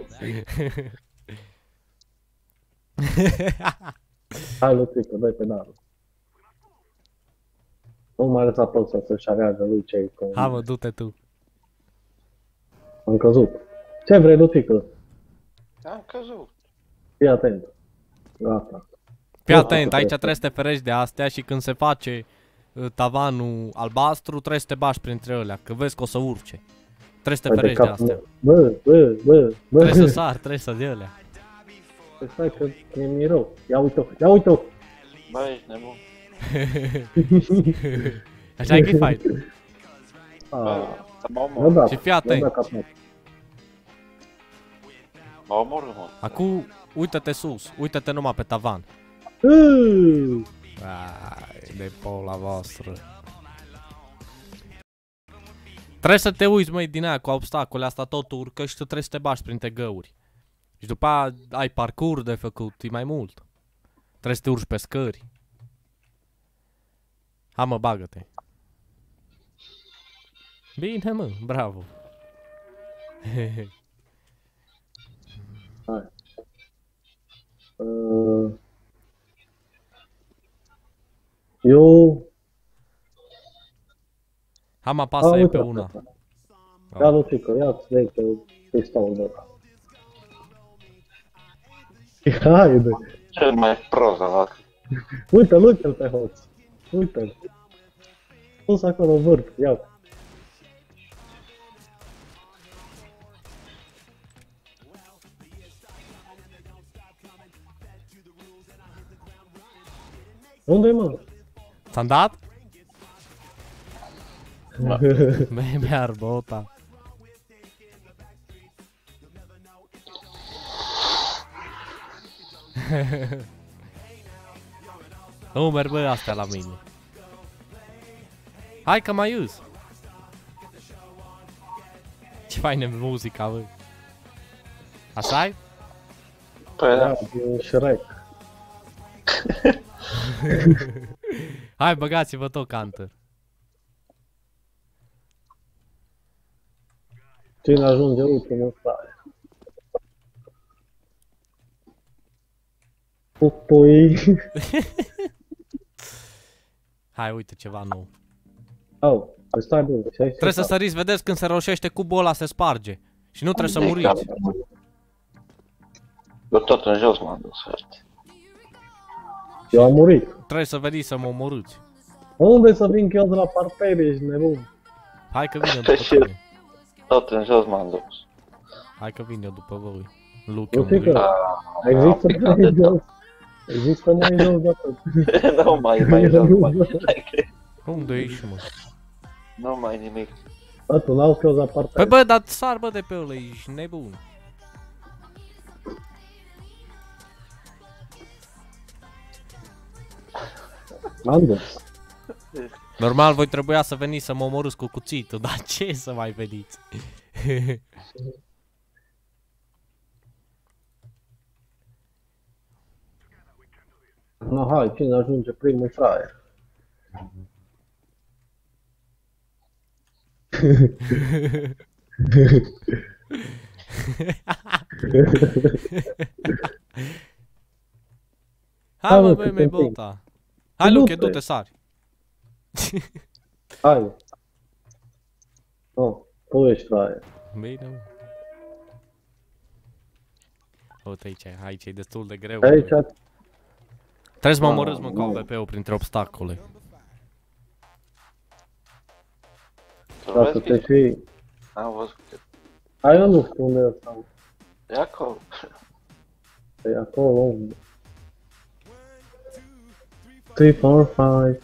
Hai, Luțică, dai pe darul. Nu mai lăsa pot să să-și aleagă lui cei cu... Hai mă, du-te tu. Am căzut. Ce vrei, Luțică? Am căzut. Fii atent. Gata. Fii atent, aici trebuie să te ferești de astea și când se face uh, tavanul albastru, trebuie să te bași printre ălea, că vezi că o să urce. Trebuie să te Hai de ferești de cap, astea. Bă, bă, bă, bă. Trebuie să sar, trebuie să de ălea. Stai că e mirou. Ia uite-o, ia uite-o. Bă, ești nebun. Așa e că-i fight. Bă, Ah, să mă mă omor. da, Și fii atent. mă da capul. Mă omor, mă. Acum, uită-te sus, uită-te numai pe tavan. Uuuu. Ai, de pola voastră. Trebuie să te uiți, măi, din aia cu obstacole, asta tot urcă și tu trebuie să te bași printre găuri. Și după aia ai parcurs de făcut, e mai mult. Trebuie să te urci pe scări. Hai mă, bagă-te. Bine, mă, bravo. Hai. Uh, eu... Hai mă, apasă Ah, e uite pe asta. una. Ia, Luțică, ia-ți veche pistolul de ăla. Haide. Cel mai prost ăla. Uite-l, uite-l pe hoț. Uite-l. Pus acolo în vârf, ia. Unde-i, mă? Ți-am dat? Băi, mi-ar bota. Nu merg, bă, astea la mine. Hai că mai ius. Ce faină muzica, bă. Așa-i? Păi da. Ia, din Shrek. Hai, băgați-vă tot Counter. Cine ajunge ultimul stare. Pupui. Hai, uite ceva nou. Au, păi stai bun, și aici Trebuie să săriți, vedeți, când se roșește cubul ăla se sparge. Și nu trebuie să muriți. Eu tot în jos m-am dus, frate. Eu am murit. Trebuie să veniți să mă omorâți. Unde să vin eu de la parter, ești nebun? Hai că vin eu după Și eu. tine. Tot în jos m-am dus. Hai că vin eu după voi. Luke, Nu eu știu murit. că există mai jos. Există mai jos de atât. Nu mai, mai jos, mai. Unde ești, mă? Nu mai nimic. Bă, tu n-auzi că eu de la parter. Păi bă, dar sar bă de pe ăla, ești nebun. M-am dus. Normal voi trebuia să veniți să mă omorâți cu cuțitul, dar ce să mai veniți? No, hai, cine ajunge primul fraier? Hai mă, mă, băi, că mi-ai te împing. băuta. Hai Luke, Du-te. du-te, sari. Hai. Oh, tu ești fraier. Bine, mă. Uite aici, aici e destul de greu. Aici... Bă. Trebuie să mă Ah, omorâți, mă, cu nu. A W P-ul printre obstacole. Să Ca să vezi te că fii... am văzut că Hai, eu nu știu unde e ăsta. e acolo. E acolo unde. trei, patru, cinci.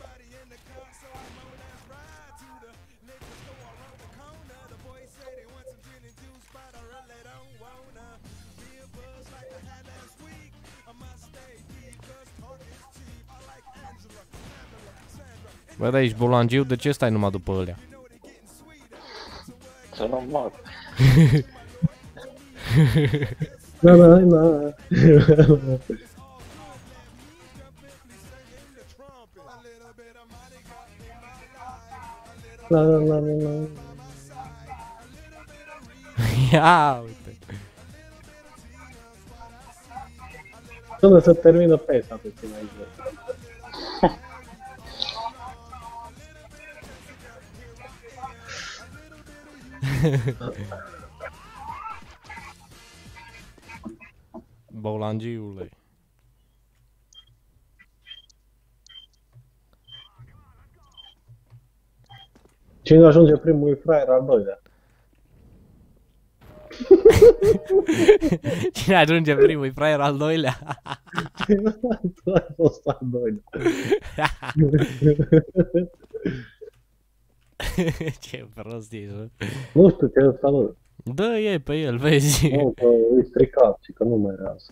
Bă, da, ești bolangiu, de ce stai numai după ălea? Să nu mor. Na, na, na. La, la, la, la, la. Ia, uite. Până să termină pesa pe tine aici. Bolangiule. Cine ajunge primul e fraier al doilea. Cine ajunge primul, e fraier al doilea? Tu ai fost al doilea. Ce prost ești, bă. Nu știu ce ăsta lor. Dă e pe el, vezi? Nu, că e stricat și că nu mai rează.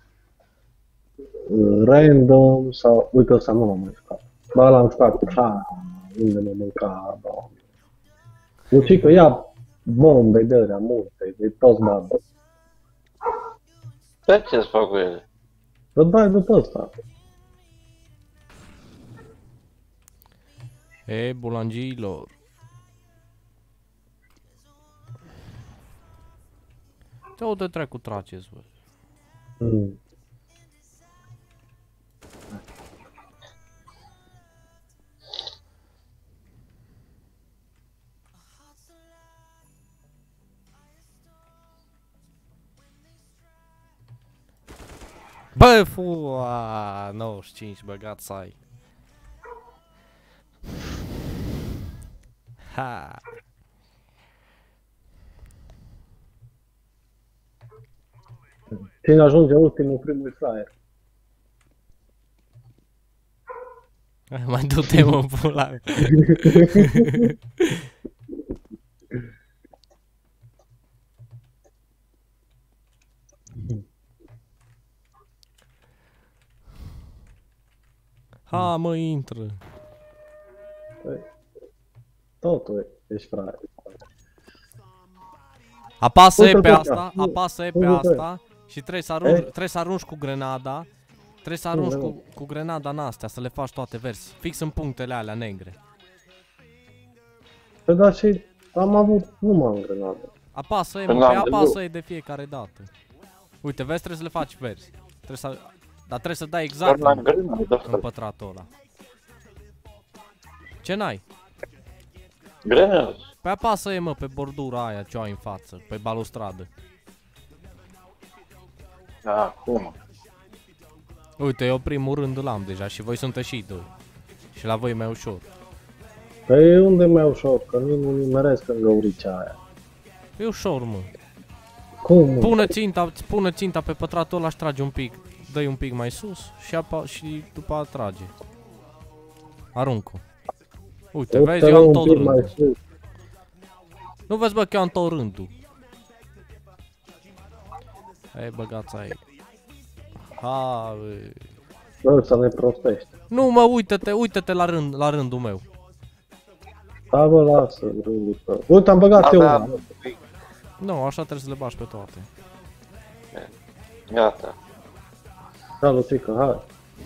Random sau... Uite, ăsta nu l-am mai jucat. Ba, l-am jucat cu ha, unde mă mânca, da. Lucică, ia bombe de alea multe, de toți bani. Pe ce-ți fac cu ele? Să dai după ăsta. E, bolangiilor. Ce o de trec cu traceți, bă? Mm. Bă, fu, a, nouăzeci și cinci, băgat să ai. Ha. Cine ajunge ultimul, primul e fraier. Mai du-te, mă, pula mea. Ha, mă, intră. Totul ești fraier. Apasă E Uite-l pe pe asta, ăsta. apasă E pe Uite-l pe asta și trebuie să arunci, Ei. trebuie să arunci cu grenada. Trebuie să arunci Unde, cu, cu grenada în astea, să le faci toate verzi. Fix în punctele alea negre. Păi da, și am avut numai în grenadă. Apasă E, Păi mă, n-am pe de apasă lucru. E de fiecare dată. Uite, vezi, trebuie să le faci verzi. Trebuie să, dar trebuie să dai exact Doar în, la grenadă, în frate. pătratul ăla. Ce n-ai? Grenadă. Păi apasă E, mă, pe bordura aia ce o ai în față, pe balustradă. Da, cum? Uite, eu primul rând îl am deja și voi sunteți și doi. Și la voi e mai ușor. Păi unde e mai ușor? Că nu nu nimeresc în găuricea aia. E ușor, mă. Cum? Pune ținta, pune ținta pe pătratul ăla și trage un pic. Dă-i un pic mai sus și, apa, și după aia trage. Aruncă. Uite, Eu vezi, te eu am rog un tot pic mai rândul. sus. Nu vezi, bă, că eu am tot rândul. Hai, băgați aici. Ha, bă. Bă, să ne prostești. Nu, mă, uite-te, uite-te la, rând, la rândul meu. Da, bă, lasă rândul tău. Uite, am băgat eu Avea una. un pic. Nu, așa trebuie să le bagi pe toate. Gata. Da, Lucică, hai.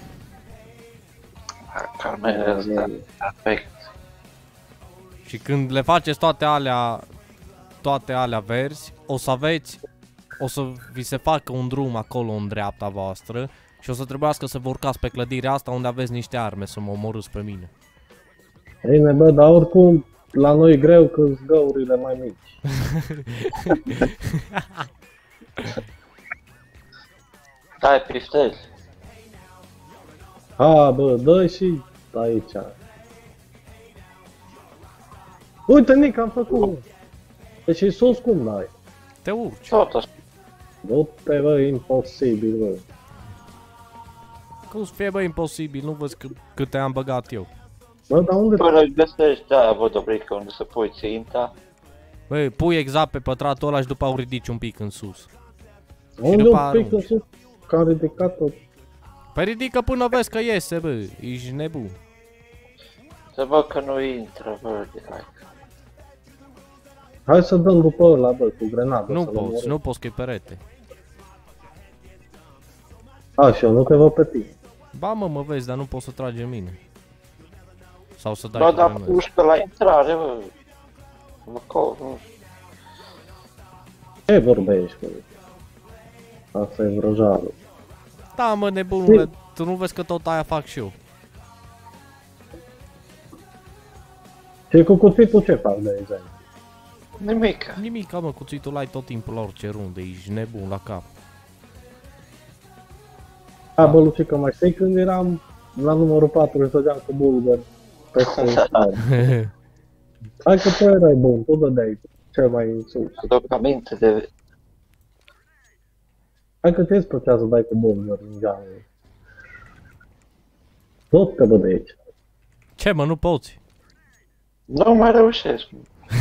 Carmele ăsta. Perfect. Și când le faceți toate alea, toate alea verzi, o să aveți, o să vi se facă un drum acolo în dreapta voastră și o să trebuiască să vă urcați pe clădirea asta unde aveți niște arme să mă omorâți pe mine. Bine, bă, dar oricum, la noi e greu că-s găurile mai mici. Hai, piftezi. Ha, bă, dă și aici. Uite, Nic, am făcut. Deci e sus cum dai. Te urci. Tot așa. Du-te, bă, imposibil, bă. Cum să fie, bă, imposibil, nu văd câte am băgat eu. Bă, dar unde... Până găsești aia, bă, Dobrica, unde să pui ținta. Băi, pui exact pe pătratul ăla și după au ridici un pic în sus. Unde după un pic în arunci. sus? Că am ridicat-o. Păi ridică până vezi că iese, bă, ești nebun. Să văd că nu intră, bă, de like. Hai să dăm după ăla, bă, cu grenadă. Nu să-l poți, omorâm. nu poți că e perete. A, și eu nu te văd pe tine. Ba mă, mă vezi, dar nu poți să tragi în mine. Sau să dai Bă, cu dar grenade. pușcă la intrare, bă. Bă, co, nu știu. Ce vorbești, bă? Asta e vrăjarul. Da, mă, nebunule, tu nu vezi că tot aia fac și eu. Și cu cuțitul ce fac, de exemplu? Nimic. Nimic, mă, cuțitul ai tot timpul la orice runde, ești nebun la cap. A, bă, Lucica, mai știi când eram la numărul patru și stăteam cu bulgări peste stare? Hai că tu erai bun, tu dădeai cel mai în sus. Aduc aminte de... Hai că ți-ți plăcea să dai cu bulgări în geamul. Tot te bă de aici. Ce, mă, nu poți? Nu mai reușesc.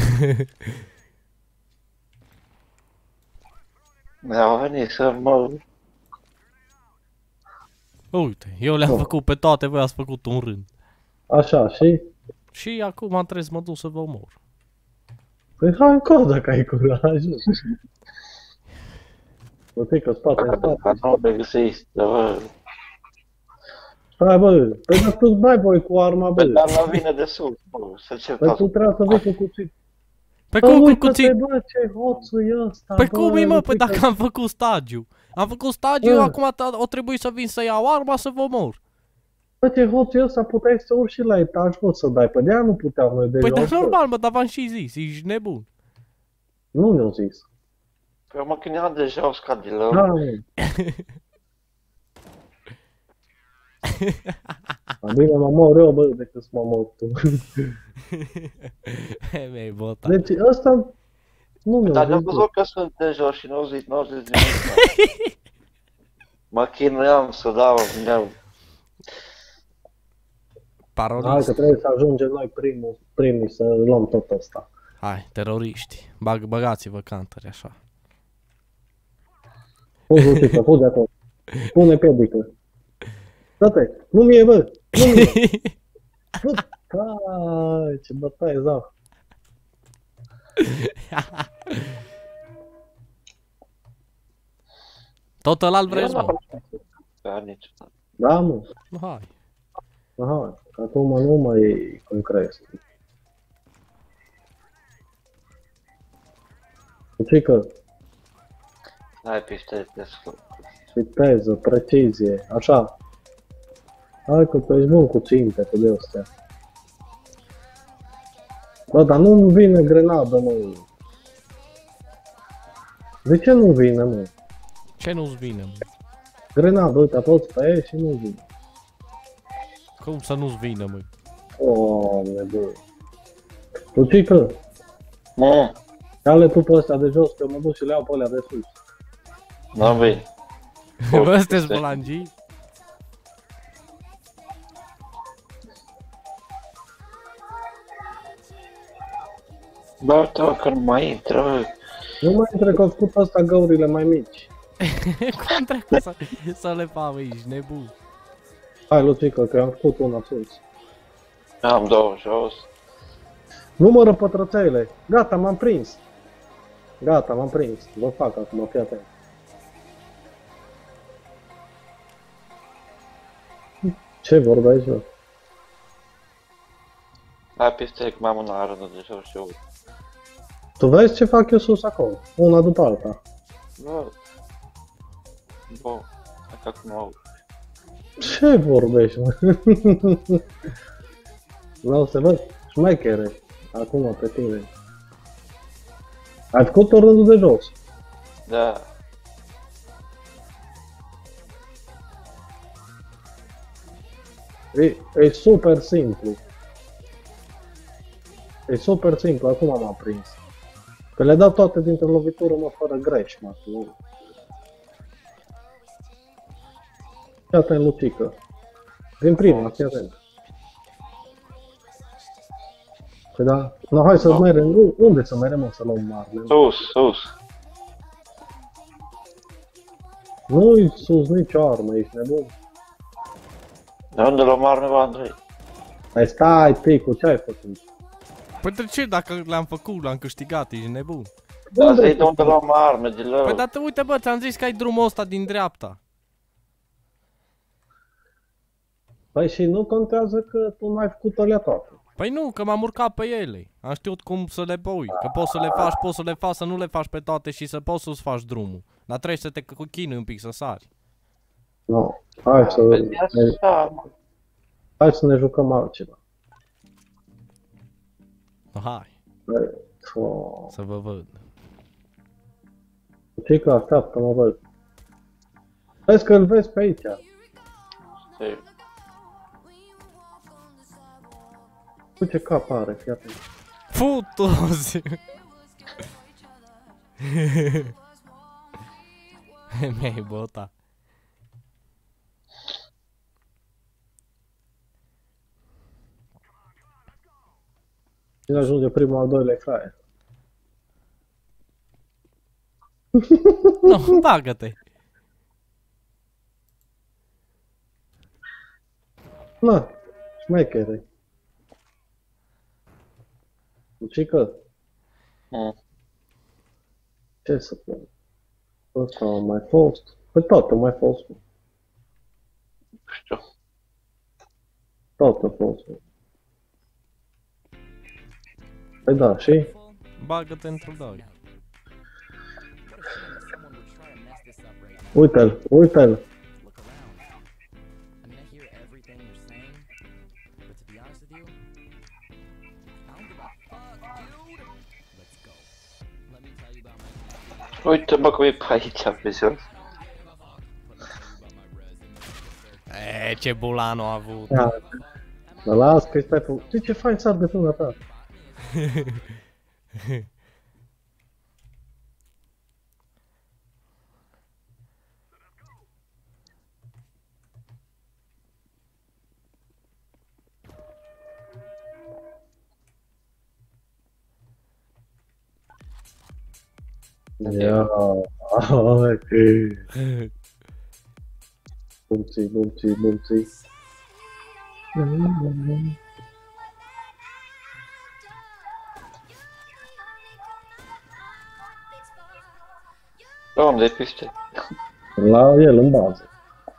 Mi-au venit să mă... Uite, eu le-am Oh. făcut pe toate, voi ați făcut un rând. Așa, și? Și acum trebuie să mă duc să vă omor. Păi hai încolo dacă ai curajul. Lucica, spate, în spate. Nu există, bă. Hai bă, păi dar tu mai voi cu arma, bă. Păi dar nu vine de sus, bă. Să ce Păi fac? tu trebuie să vii cu cuțit. Pe Bă, cum cu uite-te, cuțit? bă, ce hoțul e ăsta, Păi bă, cum e, mă? Păi Lucica. dacă am făcut stagiu. Am făcut stagiu, Bă. acum o trebuie să vin să iau arma să vă omor. Bă, ce hoțul e ăsta, puteai să urci și la etaj, bă, să dai. Pe de-aia nu puteam noi de Păi jos, dar bă. normal, mă, dar v-am și zis, ești nebun. Nu ne-au zis. Păi mă gândeam deja uscat de lău. Da, mă. A, bine, mă mor eu, bă, decât să mă mor tu. Mi-ai botat. Deci ăsta nu mi-a Dar am zis, bă. văzut că sunt de jos și nu zic, nu zic nimic. Mă chinuiam să dau, mi-au... Hai Parolist. că trebuie să ajungem noi primul, primii să luăm tot ăsta. Hai, teroriști. Bag, băgați-vă cantări așa. Fugi, Lucica, fugi acolo. Pune piedică. Dă-te, nu mie, bă, nu mie. Hai, ce bătaie, zau. Tot ăla-l vreți, Eu mă? n-am niciodată. Da, mă. Hai. Aha, că acum nu mai e concret. Lucica, N-ai piște destul. viteză, precizie, așa. Hai că tu ești bun cu ținte, cu de astea. Bă, dar nu vine grenadă, mă. De ce nu vine, mă? Ce nu-ți vine, mă? Grenadă, uite, apoți pe ea și nu vine. Cum să nu-ți vină, mă? Doamne, bă. Lucica, Nu, ia-le tu pe ăstea de jos, că mă duc și le iau pe alea de sus. nu vin. Bă, sunteți bolangii? Bă, tu că nu mai intră, bă. Nu mai între că au făcut ăsta găurile mai mici. Cum trebuie să, să le fac, ești nebun? Hai, Lucica, că am făcut una sus. Am două jos. Numără pătrățele. Gata, m-am prins. Gata, m-am prins. Vă fac acum, fii atent. Ce vorbești, bă? Hai piște că m-am una rândă de jos și eu. Tu vezi ce fac eu sus acolo? Una după alta. Bă. Bă. Hai că acum au. Ce vorbești, mă? Vreau să văd. Șmechere. Acum pe tine. Ai făcut tot rândul de jos. Da. E, e super simplu. E super simplu, acum m-am prins. Că le dau toate dintr-o lovitură, mă, fără greș, mă. Fii atent, Lucică. Din prima, fii atent. Păi da, no, hai să mergem, unde să mergem, mă, să luăm marne? Sus, sus. Nu-i sus nicio armă, ești nebun. De unde luăm arme, bă, Andrei? Hai, stai, Ticu, ce ai făcut? Păi de ce dacă le-am făcut, l-am câștigat, ești nebun? Da, zi de unde luăm arme, de lău. Păi dar te uite, bă, ți-am zis că ai drumul ăsta din dreapta. Păi și nu contează că tu n-ai făcut alea toate. Păi nu, că m-am urcat pe ele. Am știut cum să le pui. Că poți să le faci, poți să le faci, să nu le faci pe toate și să poți să-ți faci drumul. Dar trebuie să te chinui un pic să sari. Nu, hai să, Păi ne, așa, mă. hai să ne jucăm altceva. Hai, Oh. să vă văd. Ce că așteaptă, mă văd. Vezi că îl vezi pe aici. Știu. Cu ce cap are, fii atent. Futu-ți! Mi-ai bota. Cine ajunge primul, al doilea, e fraier. Nu, bagă-te! Na, șmechere. Lucică, Mm. ce să pun? Ăsta a mai fost. Păi tot a mai fost. Știu. Tot a fost. Păi da, și? Bagă-te într-o doi. Uite-l, uite-l. Uite, bă, cum e pe aici, pe jos. E, ce bulan a avut. Ia. Dar las că stai pe... Ce, ce faci să arde până ta? Ia, hai, bumții, bumții, bumții. Unde e piste? La el, în bază.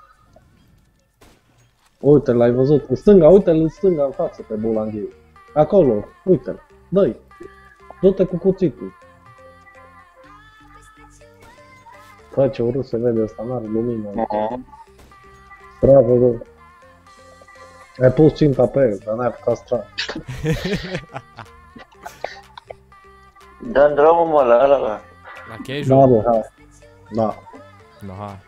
Uite, l-ai văzut în stânga, uite-l în stânga, în față, pe bulanghiu. Acolo, uite-l, dă-i. Du-te cu cuțitul. Bă, ce urât se vede ăsta, n-are lumină. Mhm. Bravo, bă. Ai pus ținta pe el, dar n-ai apucat strat. Dă-mi drumul, mă, la ăla, la. La casual? Da, bă, hai. Da. No, hai.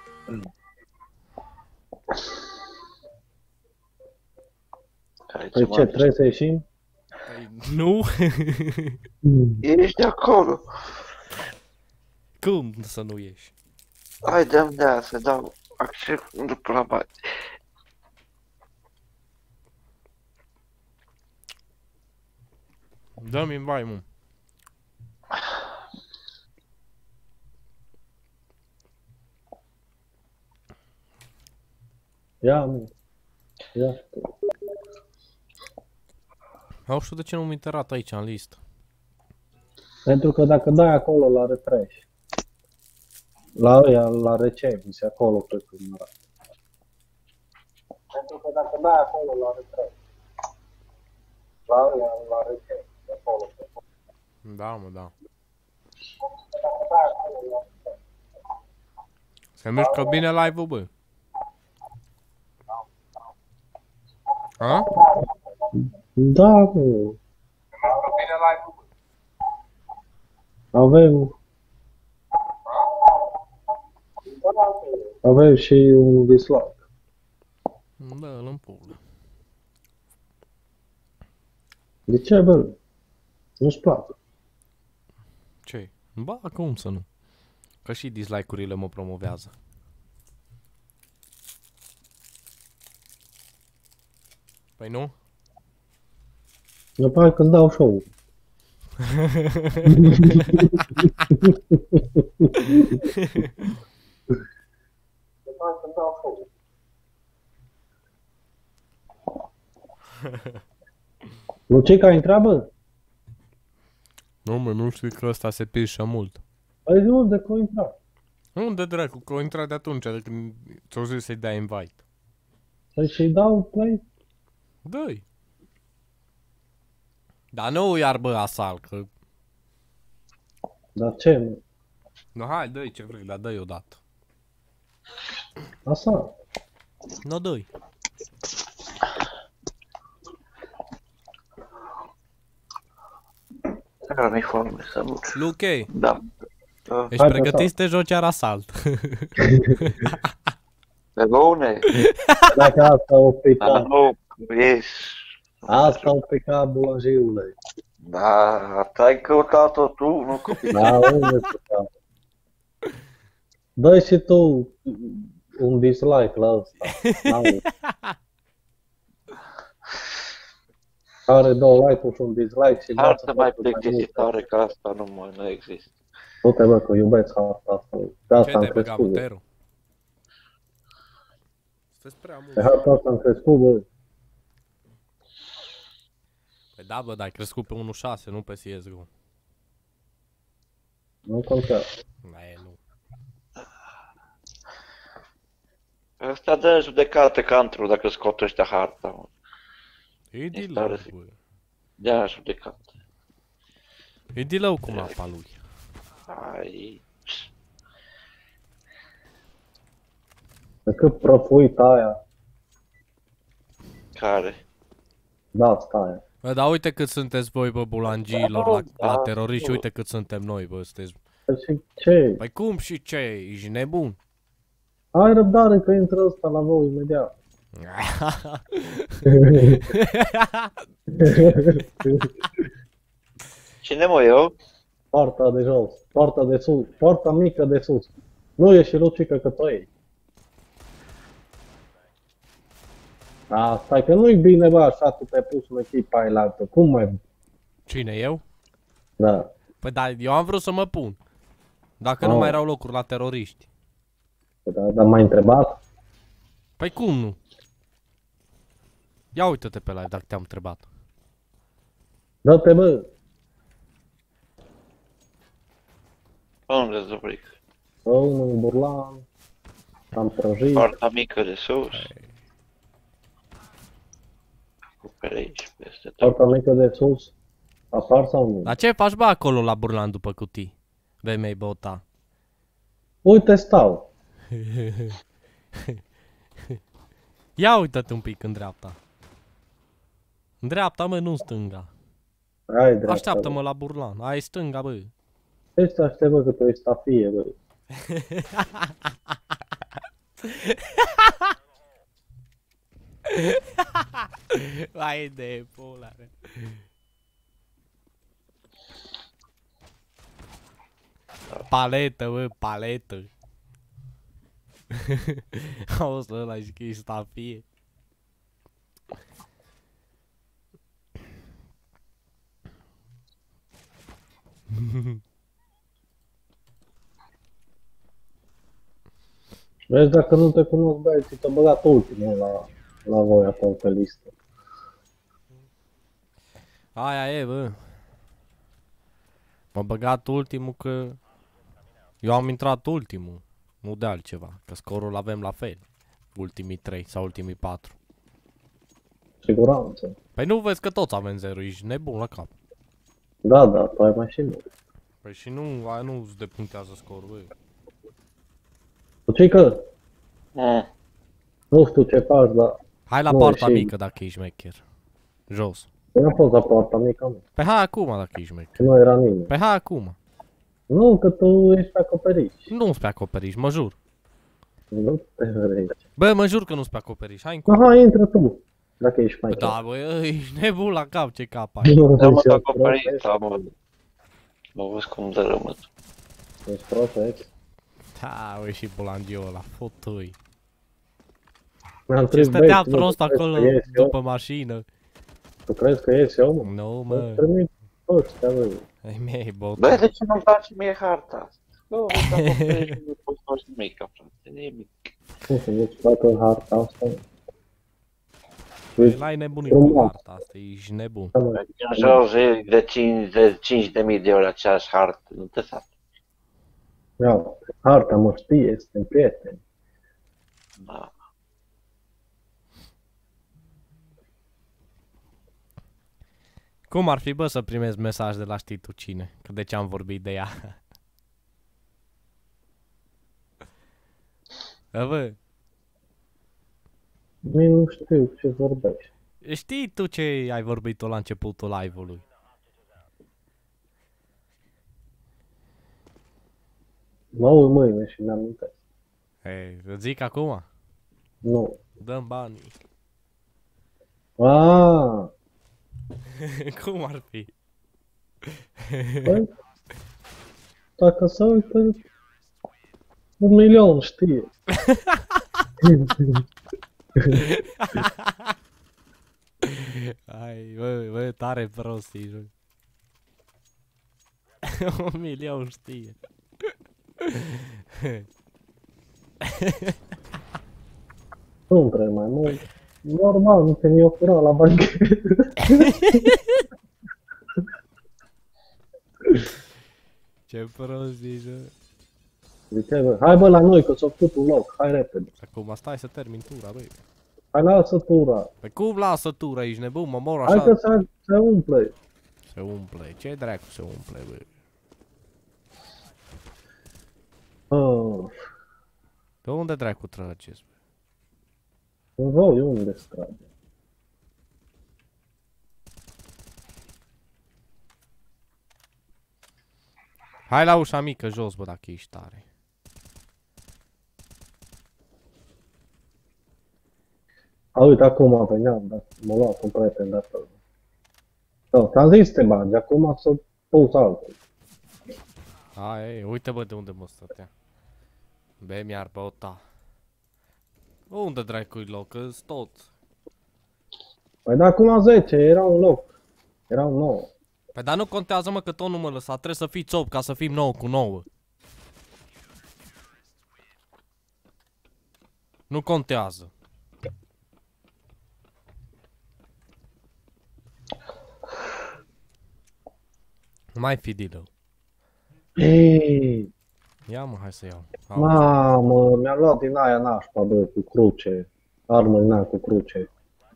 Păi ce, trebuie să ieșim? Păi, nu? Ești de acolo. Cum să nu ieși? Hai, dă-mi de-aia să dau accept după la bani. Dă-mi invai, mă. Ia, mă. Ia. Nu știu de ce nu mi-a interat aici în listă. Pentru că dacă dai acolo la refresh, la ăia, la recepție, acolo cred că nu arată. Pentru că dacă dai acolo la refresh, la ăia, la recepție, acolo cred că Da, mă, da. Se mișcă bine live-ul, bă. A? Da, nu. Avem... Avem și un dislike. Dă-l în pulă. De ce, bă? Nu-ți plac. Ce? Ba, cum să nu? Că și dislike-urile mă promovează. Păi nu? După aia când dau show. Lucica, întreabă? Nu, mă, nu știu că ăsta se pișă mult. Păi de unde că o intra? Unde dracu, că o intrat de atunci, de când ți-o zis să-i dai invite. Păi și-i dau play? Dă-i. Dar nu iar bă asal, că... Dar ce, mă? No, hai, dă-i ce vrei, dar dă-i odată. Asta? No, dă-i. Era mi foame să muci. Luke, Da. Da. ești Hai, pregătit să te joci iar asalt. Pe bune? Dacă asta o Dar pica, nu, ești... asta o pica bulanjiule. Da, ai căutat-o tu, nu copii. Da, unde pica? Dă și tu un dislike la ăsta. N-au. Are două like-uri și un dislike și Hartă mai facă mult. plictisitoare ca asta nu mai nu există. Du-te, bă, că iubesc harta asta. De Ce asta am te-ai băgat, crescut, bă. Buteru? Sunteți prea De mult. harta asta am crescut, bă. Păi da, bă, dar ai crescut pe unu șase, nu pe C S G O. Nu contează. Da, e, nu. Ăsta dă judecată country dacă scot ăștia harta, mă. E tare dilău, să- bă. Dea judecată. E dilău cu mapa lui. Ai... De cât prăfuit aia. Care? Da, asta aia. Bă, dar uite cât sunteți voi, bă, bulangiilor, la, Da, la teroriști, da. uite cât suntem noi, bă, sunteți... Păi și ce? Păi cum și ce? Ești nebun? Ai răbdare că intră ăsta la voi imediat. Cine mă eu? Partea de jos, partea de sus, partea mică de sus. Nu e și Lucica că tu iei. A, stai că nu-i bine, bă, așa tu te-ai pus în echipa aia la altă. Cum mai... Cine, eu? Da. Păi da, eu am vrut să mă pun. Dacă nu Oh. mai erau locuri la teroriști. Da, dar m-ai întrebat? Păi cum nu? Ia uite-te pe live dacă te-am întrebat. Dă-te, bă. Unde zubric? Să un burlan. Am prăjit. Partea mică de sus. Cu pe aici, peste tot. Partea mică de sus. Apar sau nu? Dar ce faci, bă, acolo la burlan după cutii? V M I bota. Uite, stau. Ia uite-te un pic în dreapta. În dreapta, mă, nu în stânga. Ai dreapta. Așteaptă-mă la burlan. Ai stânga, bă. Ce să aștept, bă, că tu ești stafie, bă. Vai de pula, mea. Paletă, bă, paletă. Auzi, ăla zic că e stafie. Vezi, dacă nu te cunosc, băi, ți te-a băgat ultimul la, la voi acolo pe listă. Aia e, bă. M-a băgat ultimul că... Eu am intrat ultimul. Nu de altceva. Că scorul avem la fel. Ultimii trei sau ultimii patru. Siguranță. Păi nu vezi că toți avem zero, ești nebun la cap. Da, da, tu ai mai și mult. Păi și nu, aia nu îți depunctează scorul, bă. Lucică, Mm. nu știu ce faci, dar Hai la Nu, poarta și- mică dacă ești mecher. Jos. Eu am fost la poarta mică, nu. Pe hai acum dacă ești mec. Și nu era nimeni. Pe hai acum. Nu, că tu ești pe acoperiș. Nu-s pe acoperiș, mă jur. Nu te vrei. Bă, mă jur că nu-s pe acoperiș, hai încolo. Aha, intră tu. Dacă ești mai Da, bă, ești nebun la cap, ce cap ai. Nu, Da, mă, ești acoperit, da, mă. Mă văd cum dărâmă. Ești prost, ești. Da, bă, și bulangiul ăla, fotui. Mi-am Ce trimis, stătea băi, tu prost crezi că acolo ies eu? după mașină. Tu crezi că ies eu, mă? Nu, Mă mă. trimit toți, te avem. Ai mei, bot. Bă, de ce nu-mi place mie harta asta? Bă, uite, acoperiș, nu poți face nimic, frate, nimic. Nu-ți placă harta asta? El ai nebunit cu harta asta, ești nebun. În jos e de cinci de cinci de mii de euro aceeași hartă, nu te fac. Ia, harta mă știe, suntem prieteni. Da. Cum ar fi, bă, să primezi mesaj de la știi tu cine? Că de ce am vorbit de ea? Da, bă, Mie nu știu ce vorbești. știi tu ce ai vorbit tu la începutul live-ului? Mă uit mâine și mi-am amintesc. Ei, îți zic acum? Nu. Dăm banii. Aaaa! Cum ar fi? Păi, dacă se uită, un milion știe. Ai, bă, bă, tare prost ești, bă. Un milion știe. Nu trebuie mai mult. Normal, nu te mi-o fura la banchet. Ce prost ești, bă. Zice, bă, hai bă la noi că s-a făcut un loc, hai repede. Acum stai să termin tura, băi. Hai lasă tura. Pe cum lasă tura, ești nebun, mă mor Hai așa. că se, se umple. Se umple, ce dracu se umple, bă? Ah, Pe unde dracu trăgeți, bă? voi unde strade? Hai la ușa mică jos, bă, dacă ești tare. A, uite, acum veneam, dar m-a luat un prieten de asta. Da, ți-am zis să te bagi, acum să pus altul. Hai, uite, bă, de unde mă stătea. Be, mi-ar băuta. Unde dracu-i loc, că-s tot. Păi de acum zece, era un loc. Era un nou. Păi dar nu contează, mă, că tot nu mă lăsa, trebuie să fii țop ca să fim nouă cu nouă. Nu contează. Mai fi deal. Ei, Ia mă, hai să iau. Au. mamă, mi-a luat din aia nașpa, bă, cu cruce. Armă din aia cu cruce.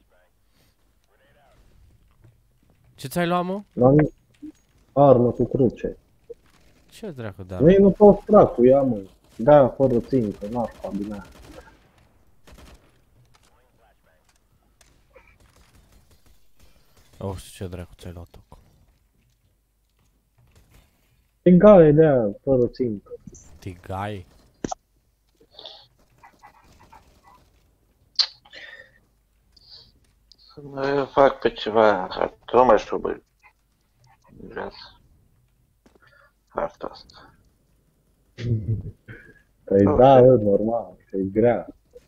Ce ți-ai luat, mă? La mine, armă cu cruce. Ce dracu de Nu-i nu pot dracu, ia mă. De-aia fără țintă, nașpa din aia. Oh, știu ce dracu ți-ai luat acum. Tigaie de-aia, fără țintă. Tigai. Eu fac pe ceva, nu mai știu, băi. Viață. Harta asta. Păi Ok. da, bă, normal, că e grea.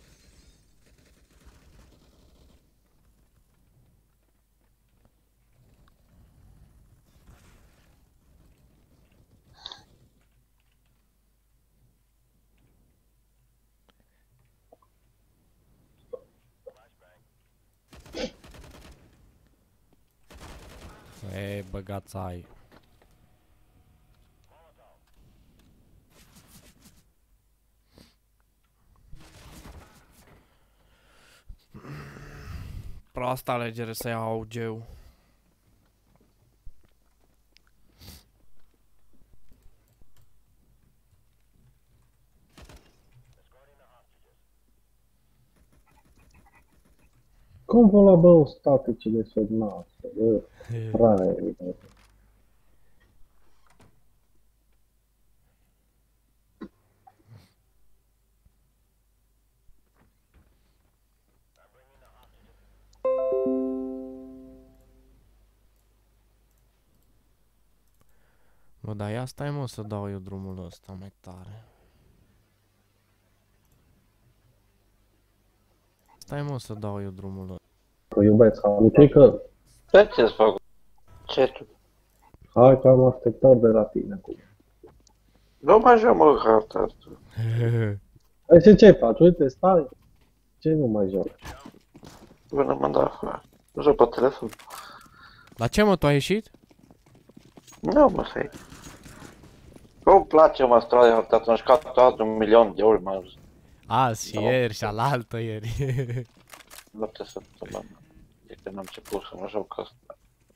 E, băgați ai. Proasta alegere să iau augeu. Cum vă la bă staticile sub masă? bă, fraier, bă. Bă, dar ia stai mă să dau eu drumul ăsta mai tare. Stai mă să dau eu drumul ăsta. Că iubesc, Amitrică, De ce-ți fac? Ce tu? hai că am așteptat de la tine acum. Nu mai joc mă harta asta. Hai și ce faci? Uite, stai. Ce nu mai joc? Până mă dau afară. Nu joc pe telefon. La ce mă, tu ai ieșit? Nu mă să iei. Cum place mă strada harta, atunci ca toată un milion de ori m-am zis. Azi și ieri și alaltă ieri. Noaptea săptămână. De când am început să mă joc asta.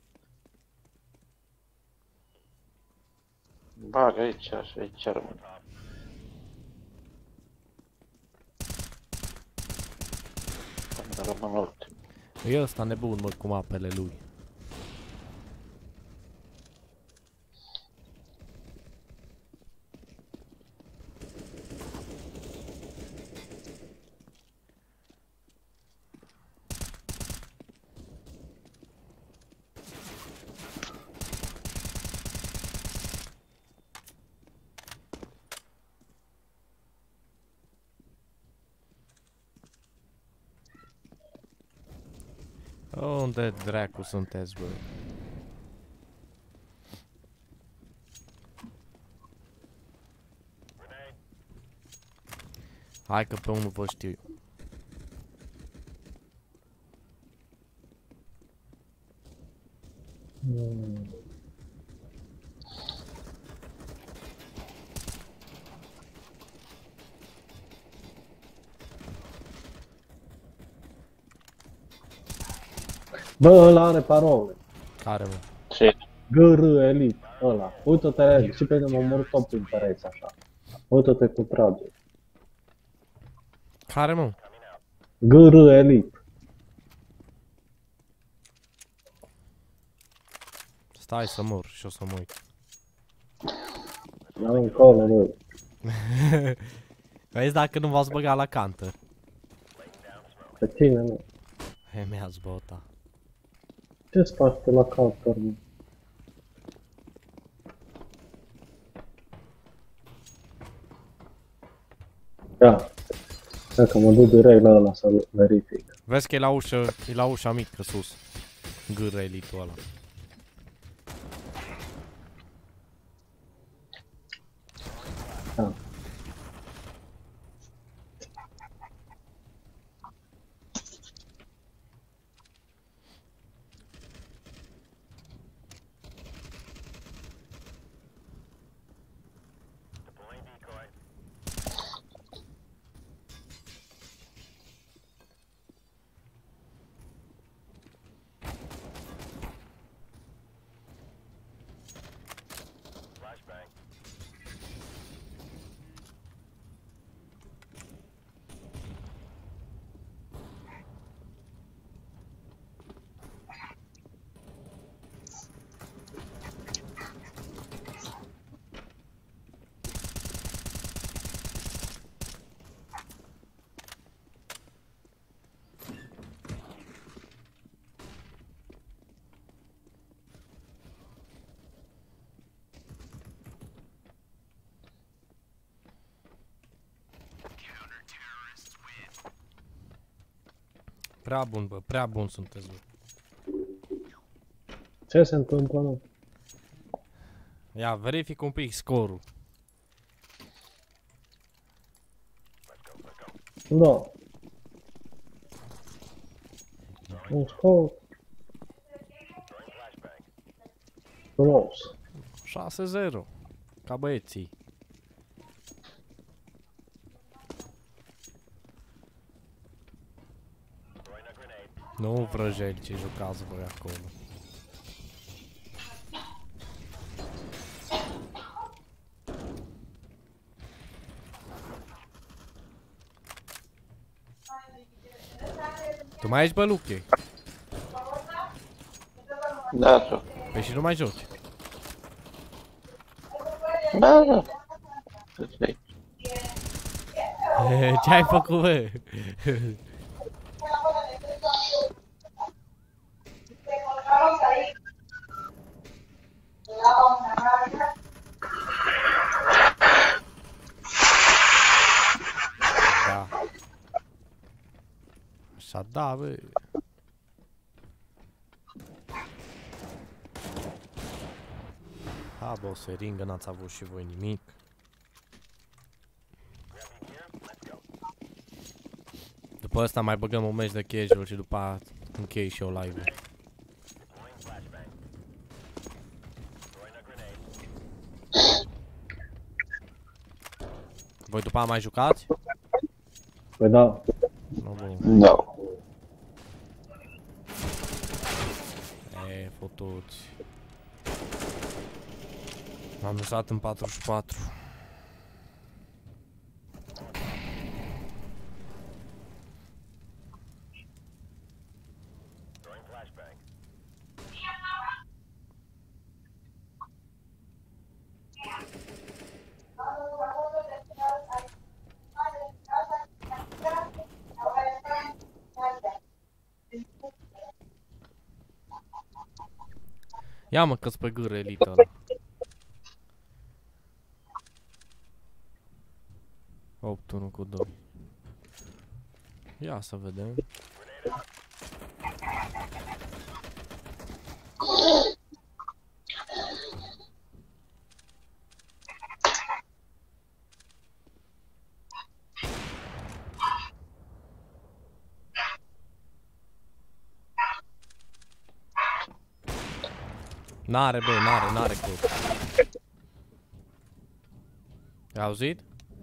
Bag aici, așa, aici rămân. Până rămân ultim. E ăsta nebun, mă, cu apele lui. Unde dracu sunteți, bă? Hai că pe unul vă știu eu. Hmm. Bă, ăla are parole. Care, mă? Ce? G R Elite, ăla. Uită-te și pe mine m-a omorât tot prin pereți așa. Uită-te cu trage. Care, mă? G R Elite. Stai să mor și o să mă uit. N-am încolo, bă. Vezi dacă nu v-ați băgat la Counter. Pe cine, mă? He, mi-ați băuta. Ce-ți faci pe la counter, mă? Ia. Hai că mă duc direct la ăla să-l verific. Vezi că e la ușă, e la ușa mică sus. Gâră elitul ăla. Da. Prea bun, bă, prea bun sunteți, bă. Ce se întâmplă, mă? Ia, verific un pic scorul. Da. Un scor. Frumos. șase zero. Ca băieții. Nu vrăjeli ce jucați voi acolo. Tu mai ești, bă, Luche? Da, tu. Păi și nu mai joci. Da, da. Ce Ce ai făcut, bă? Da. Așa da, bă. Ha, bă, o seringă, n-ați avut și voi nimic. După asta mai băgăm un meci de casual și după aia închei și eu live-ul. Voi după aia mai jucați? Păi da. No, bun. Da. E, fotuți. M-am lăsat în patruzeci și patru. Ia mă că-s pe gâră elită ăla. opt unu cu doi. Ia să vedem. N-are, bă, n-are, n-are cod. Ai auzit?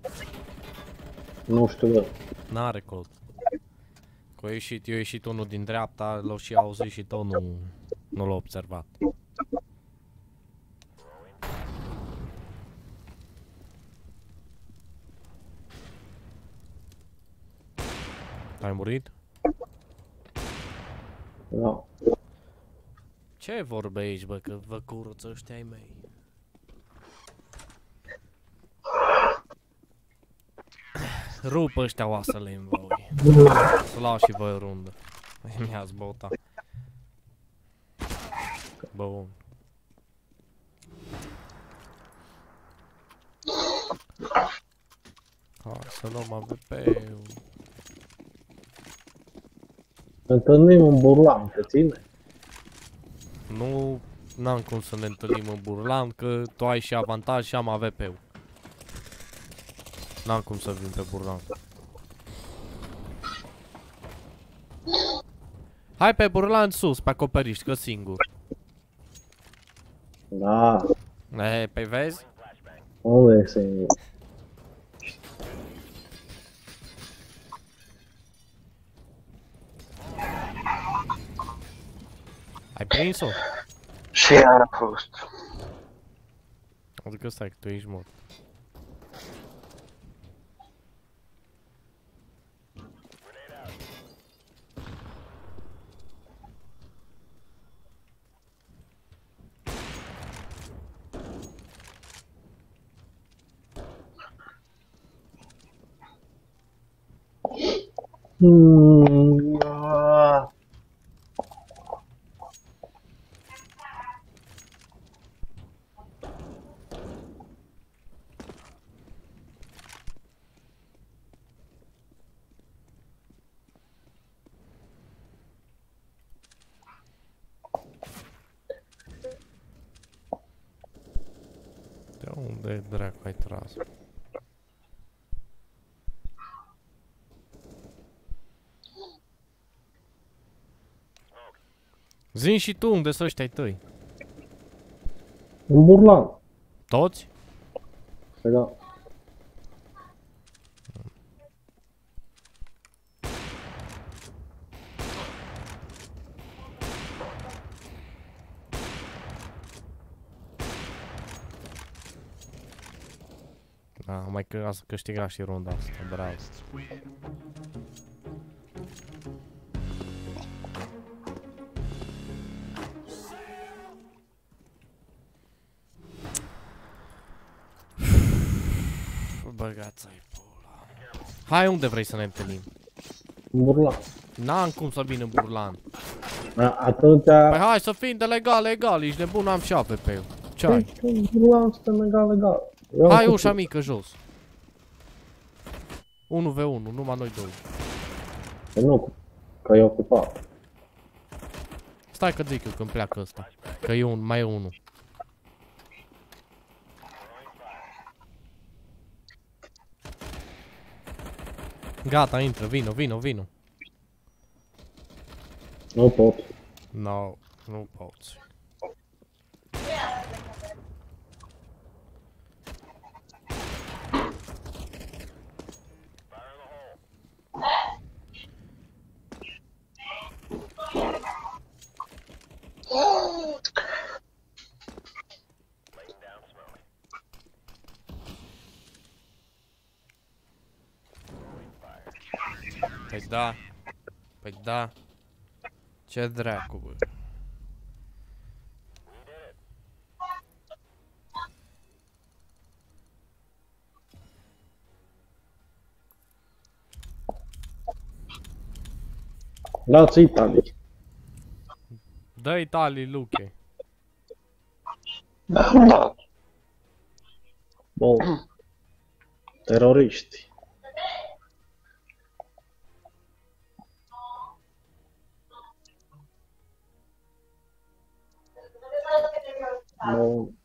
Nu știu, bă. N-are cod. Că a ieșit, eu a ieșit unul din dreapta, l-a și auzit și tot nu, nu l-a observat. Ai murit? Da. Ce vorbești, bă, că vă curăță ăștia ai mei? Rup ăștia oasele în voi. Să lau și voi o rundă. Mi-ați bota. Bun. Hai să luăm A V P-ul. Întâlnim un burlan, te ține? Nu, n-am cum să ne întâlnim în burlan, că tu ai și avantaj și am A V P-ul. N-am cum să vin pe burlan. Hai pe burlan sus, pe acoperiș, că singur. Da. E, pe vezi? Unde e singur? Ai prins-o? Și iar a fost. Adică stai că tu ești mort. Mm, ah. De unde dracu ai tras? Zi-mi și tu unde sunt ăștia ai tăi? Un burlan. Toți? Păi da. Da, mai că ați câștigat și runda asta, bravo. băgați-ai pula. Hai, unde vrei să ne întâlnim? Burla. N-am cum să vin în Burlan. Atunci... Păi hai să fim de legal, legal, ești nebun, am și A V P-ul. Ce ai? Burlan suntem legal, legal. Hai ușa mică jos. unu v unu, numai noi doi. Păi nu, că e ocupat. Stai că zic eu când pleacă ăsta. Că e un, mai e unul. Gata, intră, vino, vino, vino. Nu pot. No, nu poți. Păi da. Păi da. Ce dracu, bă. Dați Italy. Dă Italii, Luche. Da. Bun. Teroriști. Bun.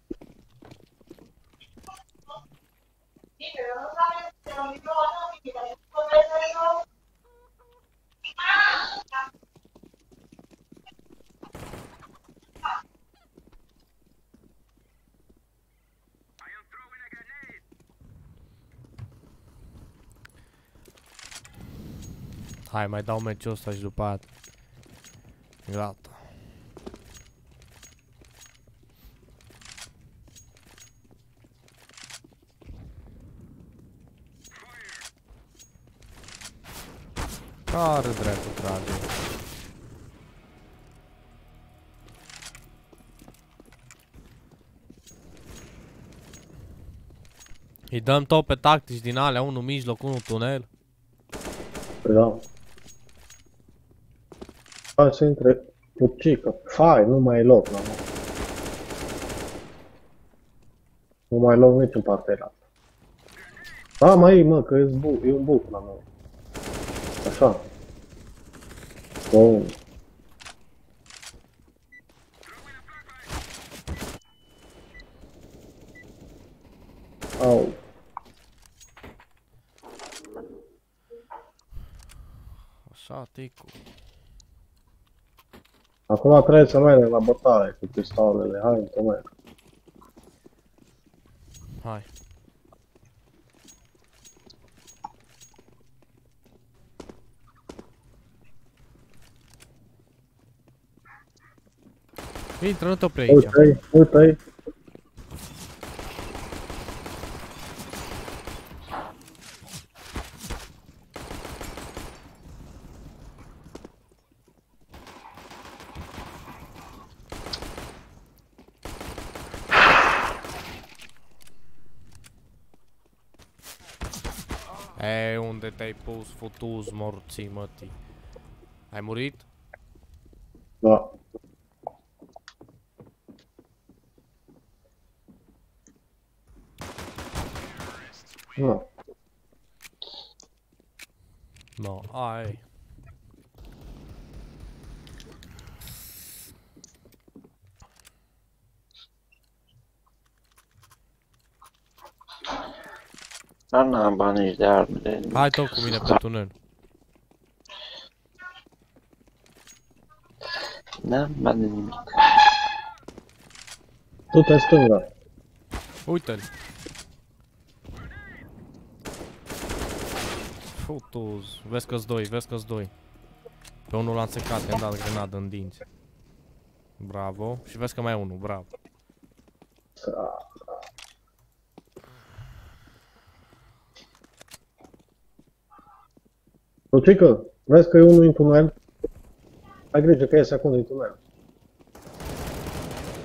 Hai, mai dau meciul ăsta și după aia. Gata. Care dracu trage? Îi dăm tot pe tactici din alea, unul mijloc, unul tunel. Da. Hai să intre cu cică. Hai, nu mai e loc la mă. Nu mai e loc nici în partea aia. Da, mai e, mă, că e, bu e un buc la noi. Așa. Bun. Au. Așa, ticu. Acum trebuie să mergem la bătaie cu pistolele. Hai, înțeleg. Hai. Intră, nu te opri aici. Uite-i, uite-i. E, unde te-ai pus, futuz, morții, mătii? Ai murit? Da. Nu. No, ai. Dar n-am bani nici de arme de nimic. Hai tot cu mine pe tunel. N-am bani de nimic. Tu te stânga. Uite-l. Futuz. Vezi că-s doi, vezi că-s doi. Pe unul l-am secat, i-am dat grenadă în dinți. Bravo. Și vezi că mai e unul, bravo. Lucică, vezi că e unul în tunel? Ai grijă că iese acum din tunel.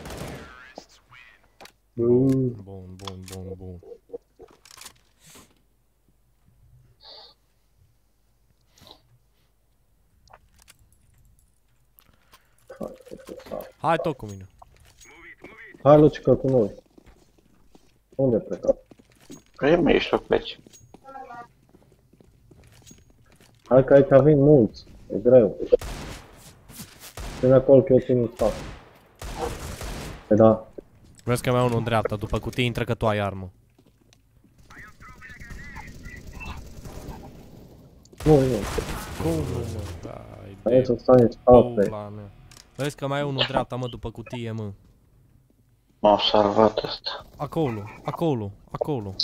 Mm. Bun, bun, bun, bun. Hai tot cu mine. Hai, Lucica, cu noi. Unde pleca? E mijloc, pleci. Hai că aici vin mulți. E greu. Ține acolo că eu țin în spate. E da. Vezi că mai e unul în dreapta, după cutie intră că tu ai armă. Nu, nu. Cum nu, mă? Ai Aici de să stai în spate. pula mea. Vezi că mai e unul în dreapta, mă, după cutie, mă. M-au salvat ăsta. Acolo, acolo, acolo.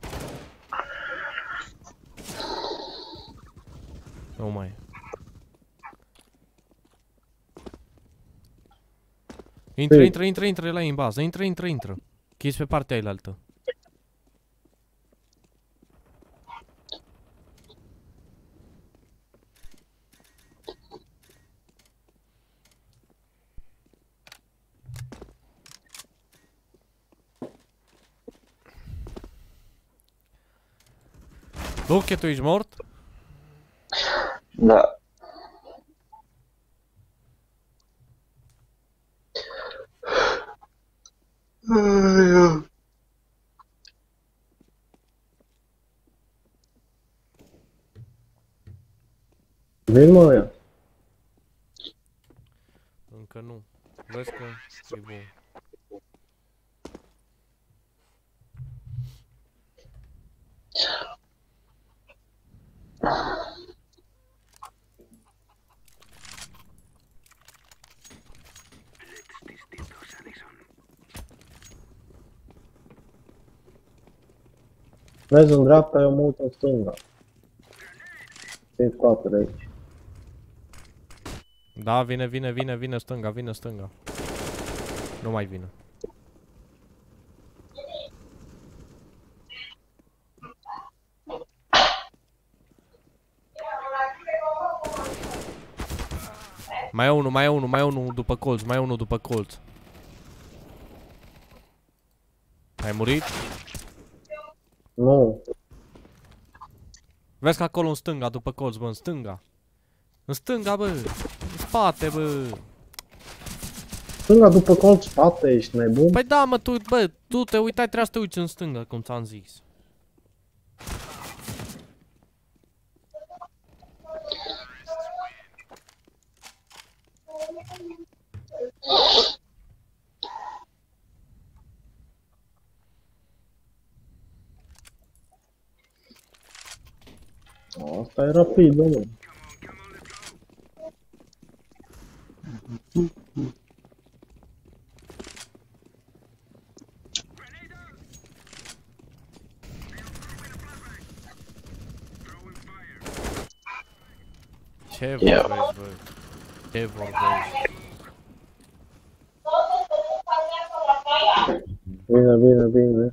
Nu mai e. Intră, intră, intră, intră la ei în bază, intră, intră, intră. Chis pe partea ailaltă. Luche, tu ești mort? Da. Vin, mă, ea. Încă nu. Vezi că e bun. Vezi, în dreapta e mult în stânga. Țin spate de aici. Da, vine, vine, vine, vine stânga, vine stânga. Nu mai vine. Mai e unul, mai e unul, mai e unul după colț, mai e unul după colț. Ai murit? Nu. Vezi că acolo în stânga, după colț, bă, în stânga. În stânga, bă, în spate, bă. Stânga după colț, spate, ești nebun? Păi da, mă, tu, bă, tu te uitai, trebuia să te uiți în stânga, cum ți-am zis. Asta e rapid, mă. Ce Eu. vorbești, bă? Ce vorbești? Bine, bine, bine.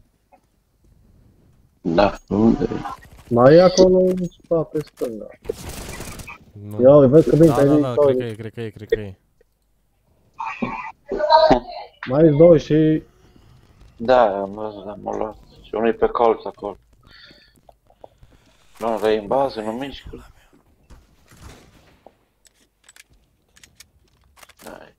Da, unde? Mai e acolo în spate, stânga. Nu. Ia, uite, vezi că vin Da, pe da, da, cred viitor. că e, cred că e, cred că e. Mai e doi și... Da, am văzut, am luat. Și unul e pe colț acolo. Nu, dar e în bază, nu mișcă. Hai.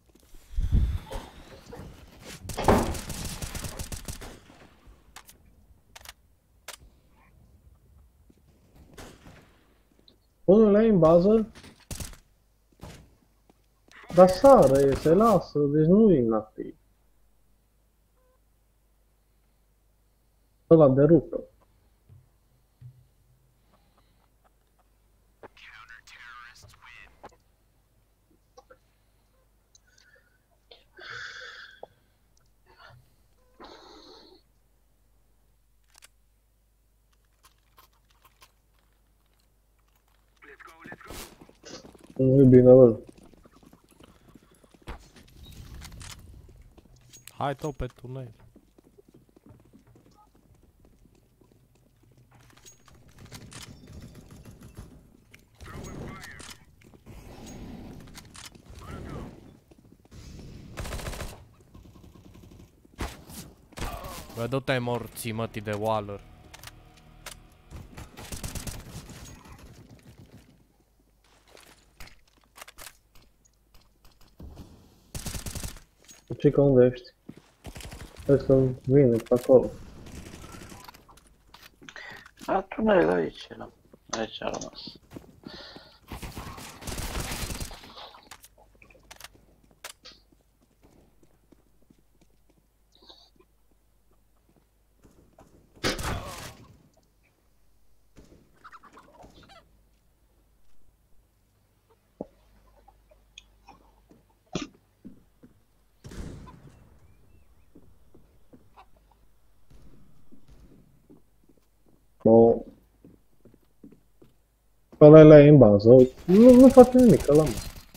Unul e în bază. Dar sară, e, se lasă, deci nu e inactiv. Ăla de rupă. Nu e bine, bă. Hai tot pe tunel. Bă, du-te morții, mătii de Waller. Cică, unde ești? Vezi că vine pe acolo. A, tunel aici era. Aici a rămas. Bă... Ăla e la în bază, nu, nu face nimic ăla, mă.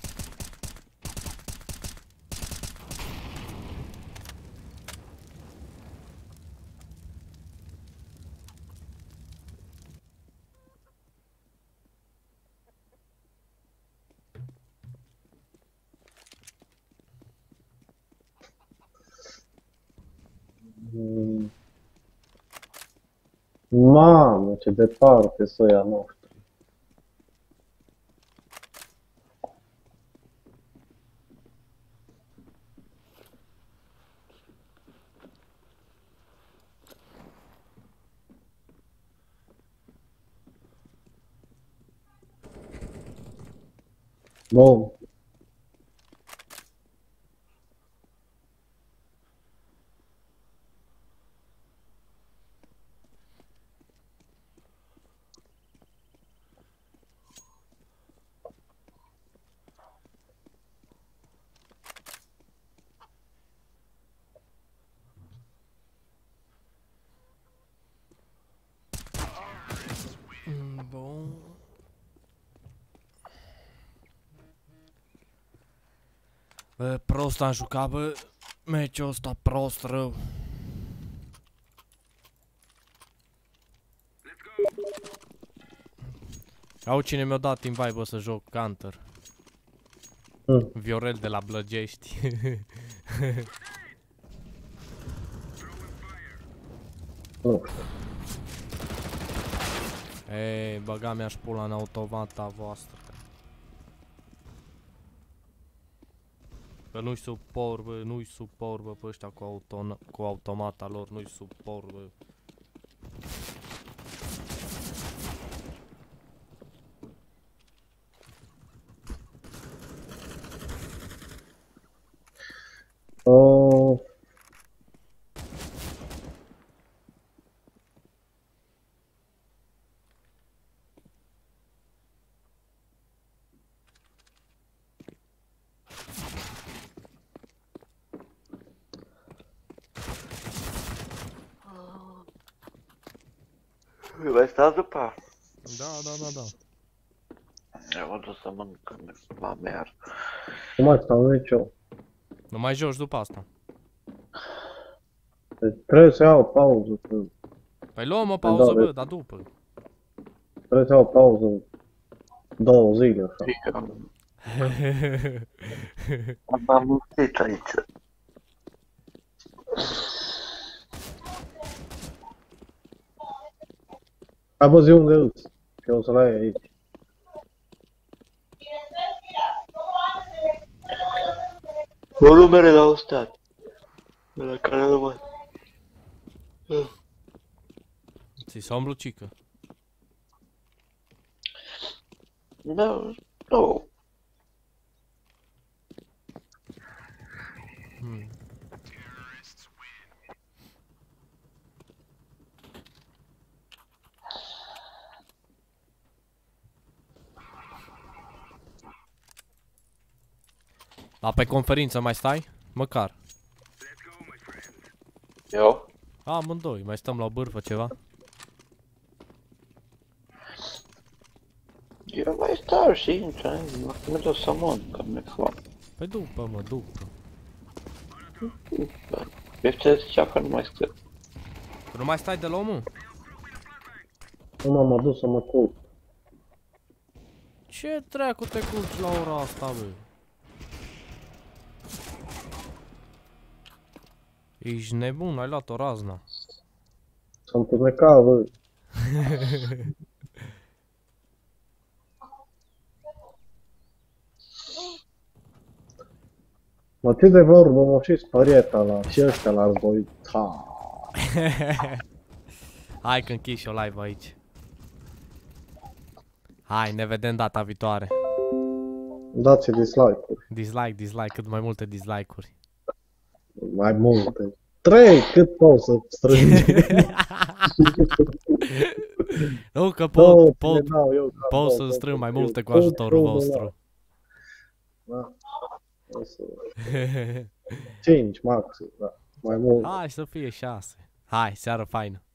Mm. Mamă, ce departe să ia noștri. Bun. Bun. Bă, prost am jucat, bă. Meciul ăsta prost rău. Au cine mi-a dat invite, bă, să joc Counter. Mm. Viorel de la Blăgești. Nu știu. Ei, băga mi-aș pula în automata voastră. Că nu-i suport, bă, nu-i suport, bă, pe ăștia cu, auto cu automata lor, nu-i suport, bă. Oh. Mai stați după? Da, da, da, da. Eu mă duc să mănânc la mer. Cum mai stau nici eu. Nu mai joci după asta. Deci trebuie să iau o pauză. Că... Păi luăm o pauză, bă, dar după. Trebuie să iau o pauză. Două zile, așa. M-am mulțit aici. Hai bă, zi unde îți. Și o să la iei aici. O numere la un stat. De la care nu mai... Ți s-a umblut cică. Nu, nu. Hmm. Dar pe conferință mai stai? Măcar. Eu? Amândoi, mai stăm la o bârfă ceva? Eu mai stau și intră, mă duc să mănânc, că mi-e foame. Păi după, mă, după. Ăștia zicea că nu mai scriu. Tu nu mai stai de la omul? Nu m-am adus să mă culc. Ce dracu te culci la ora asta, bă? Ești nebun, ai luat o razna. S-a întunecat, bă. Mă, ți de vorbă, mă și spăriet ăla și ăștia la război. Ha. Hai că închid și o live aici. Hai, ne vedem data viitoare. Dați dislike-uri. Dislike, dislike, cât mai multe dislike-uri. Mai multe. Trei, cât poți să strângi. Nu, că pot, pot, dau eu, pot să strâng mai multe cu ajutorul vostru. Da. cinci maxim, da. Mai mult. Hai să fie șase. Hai, seară faină.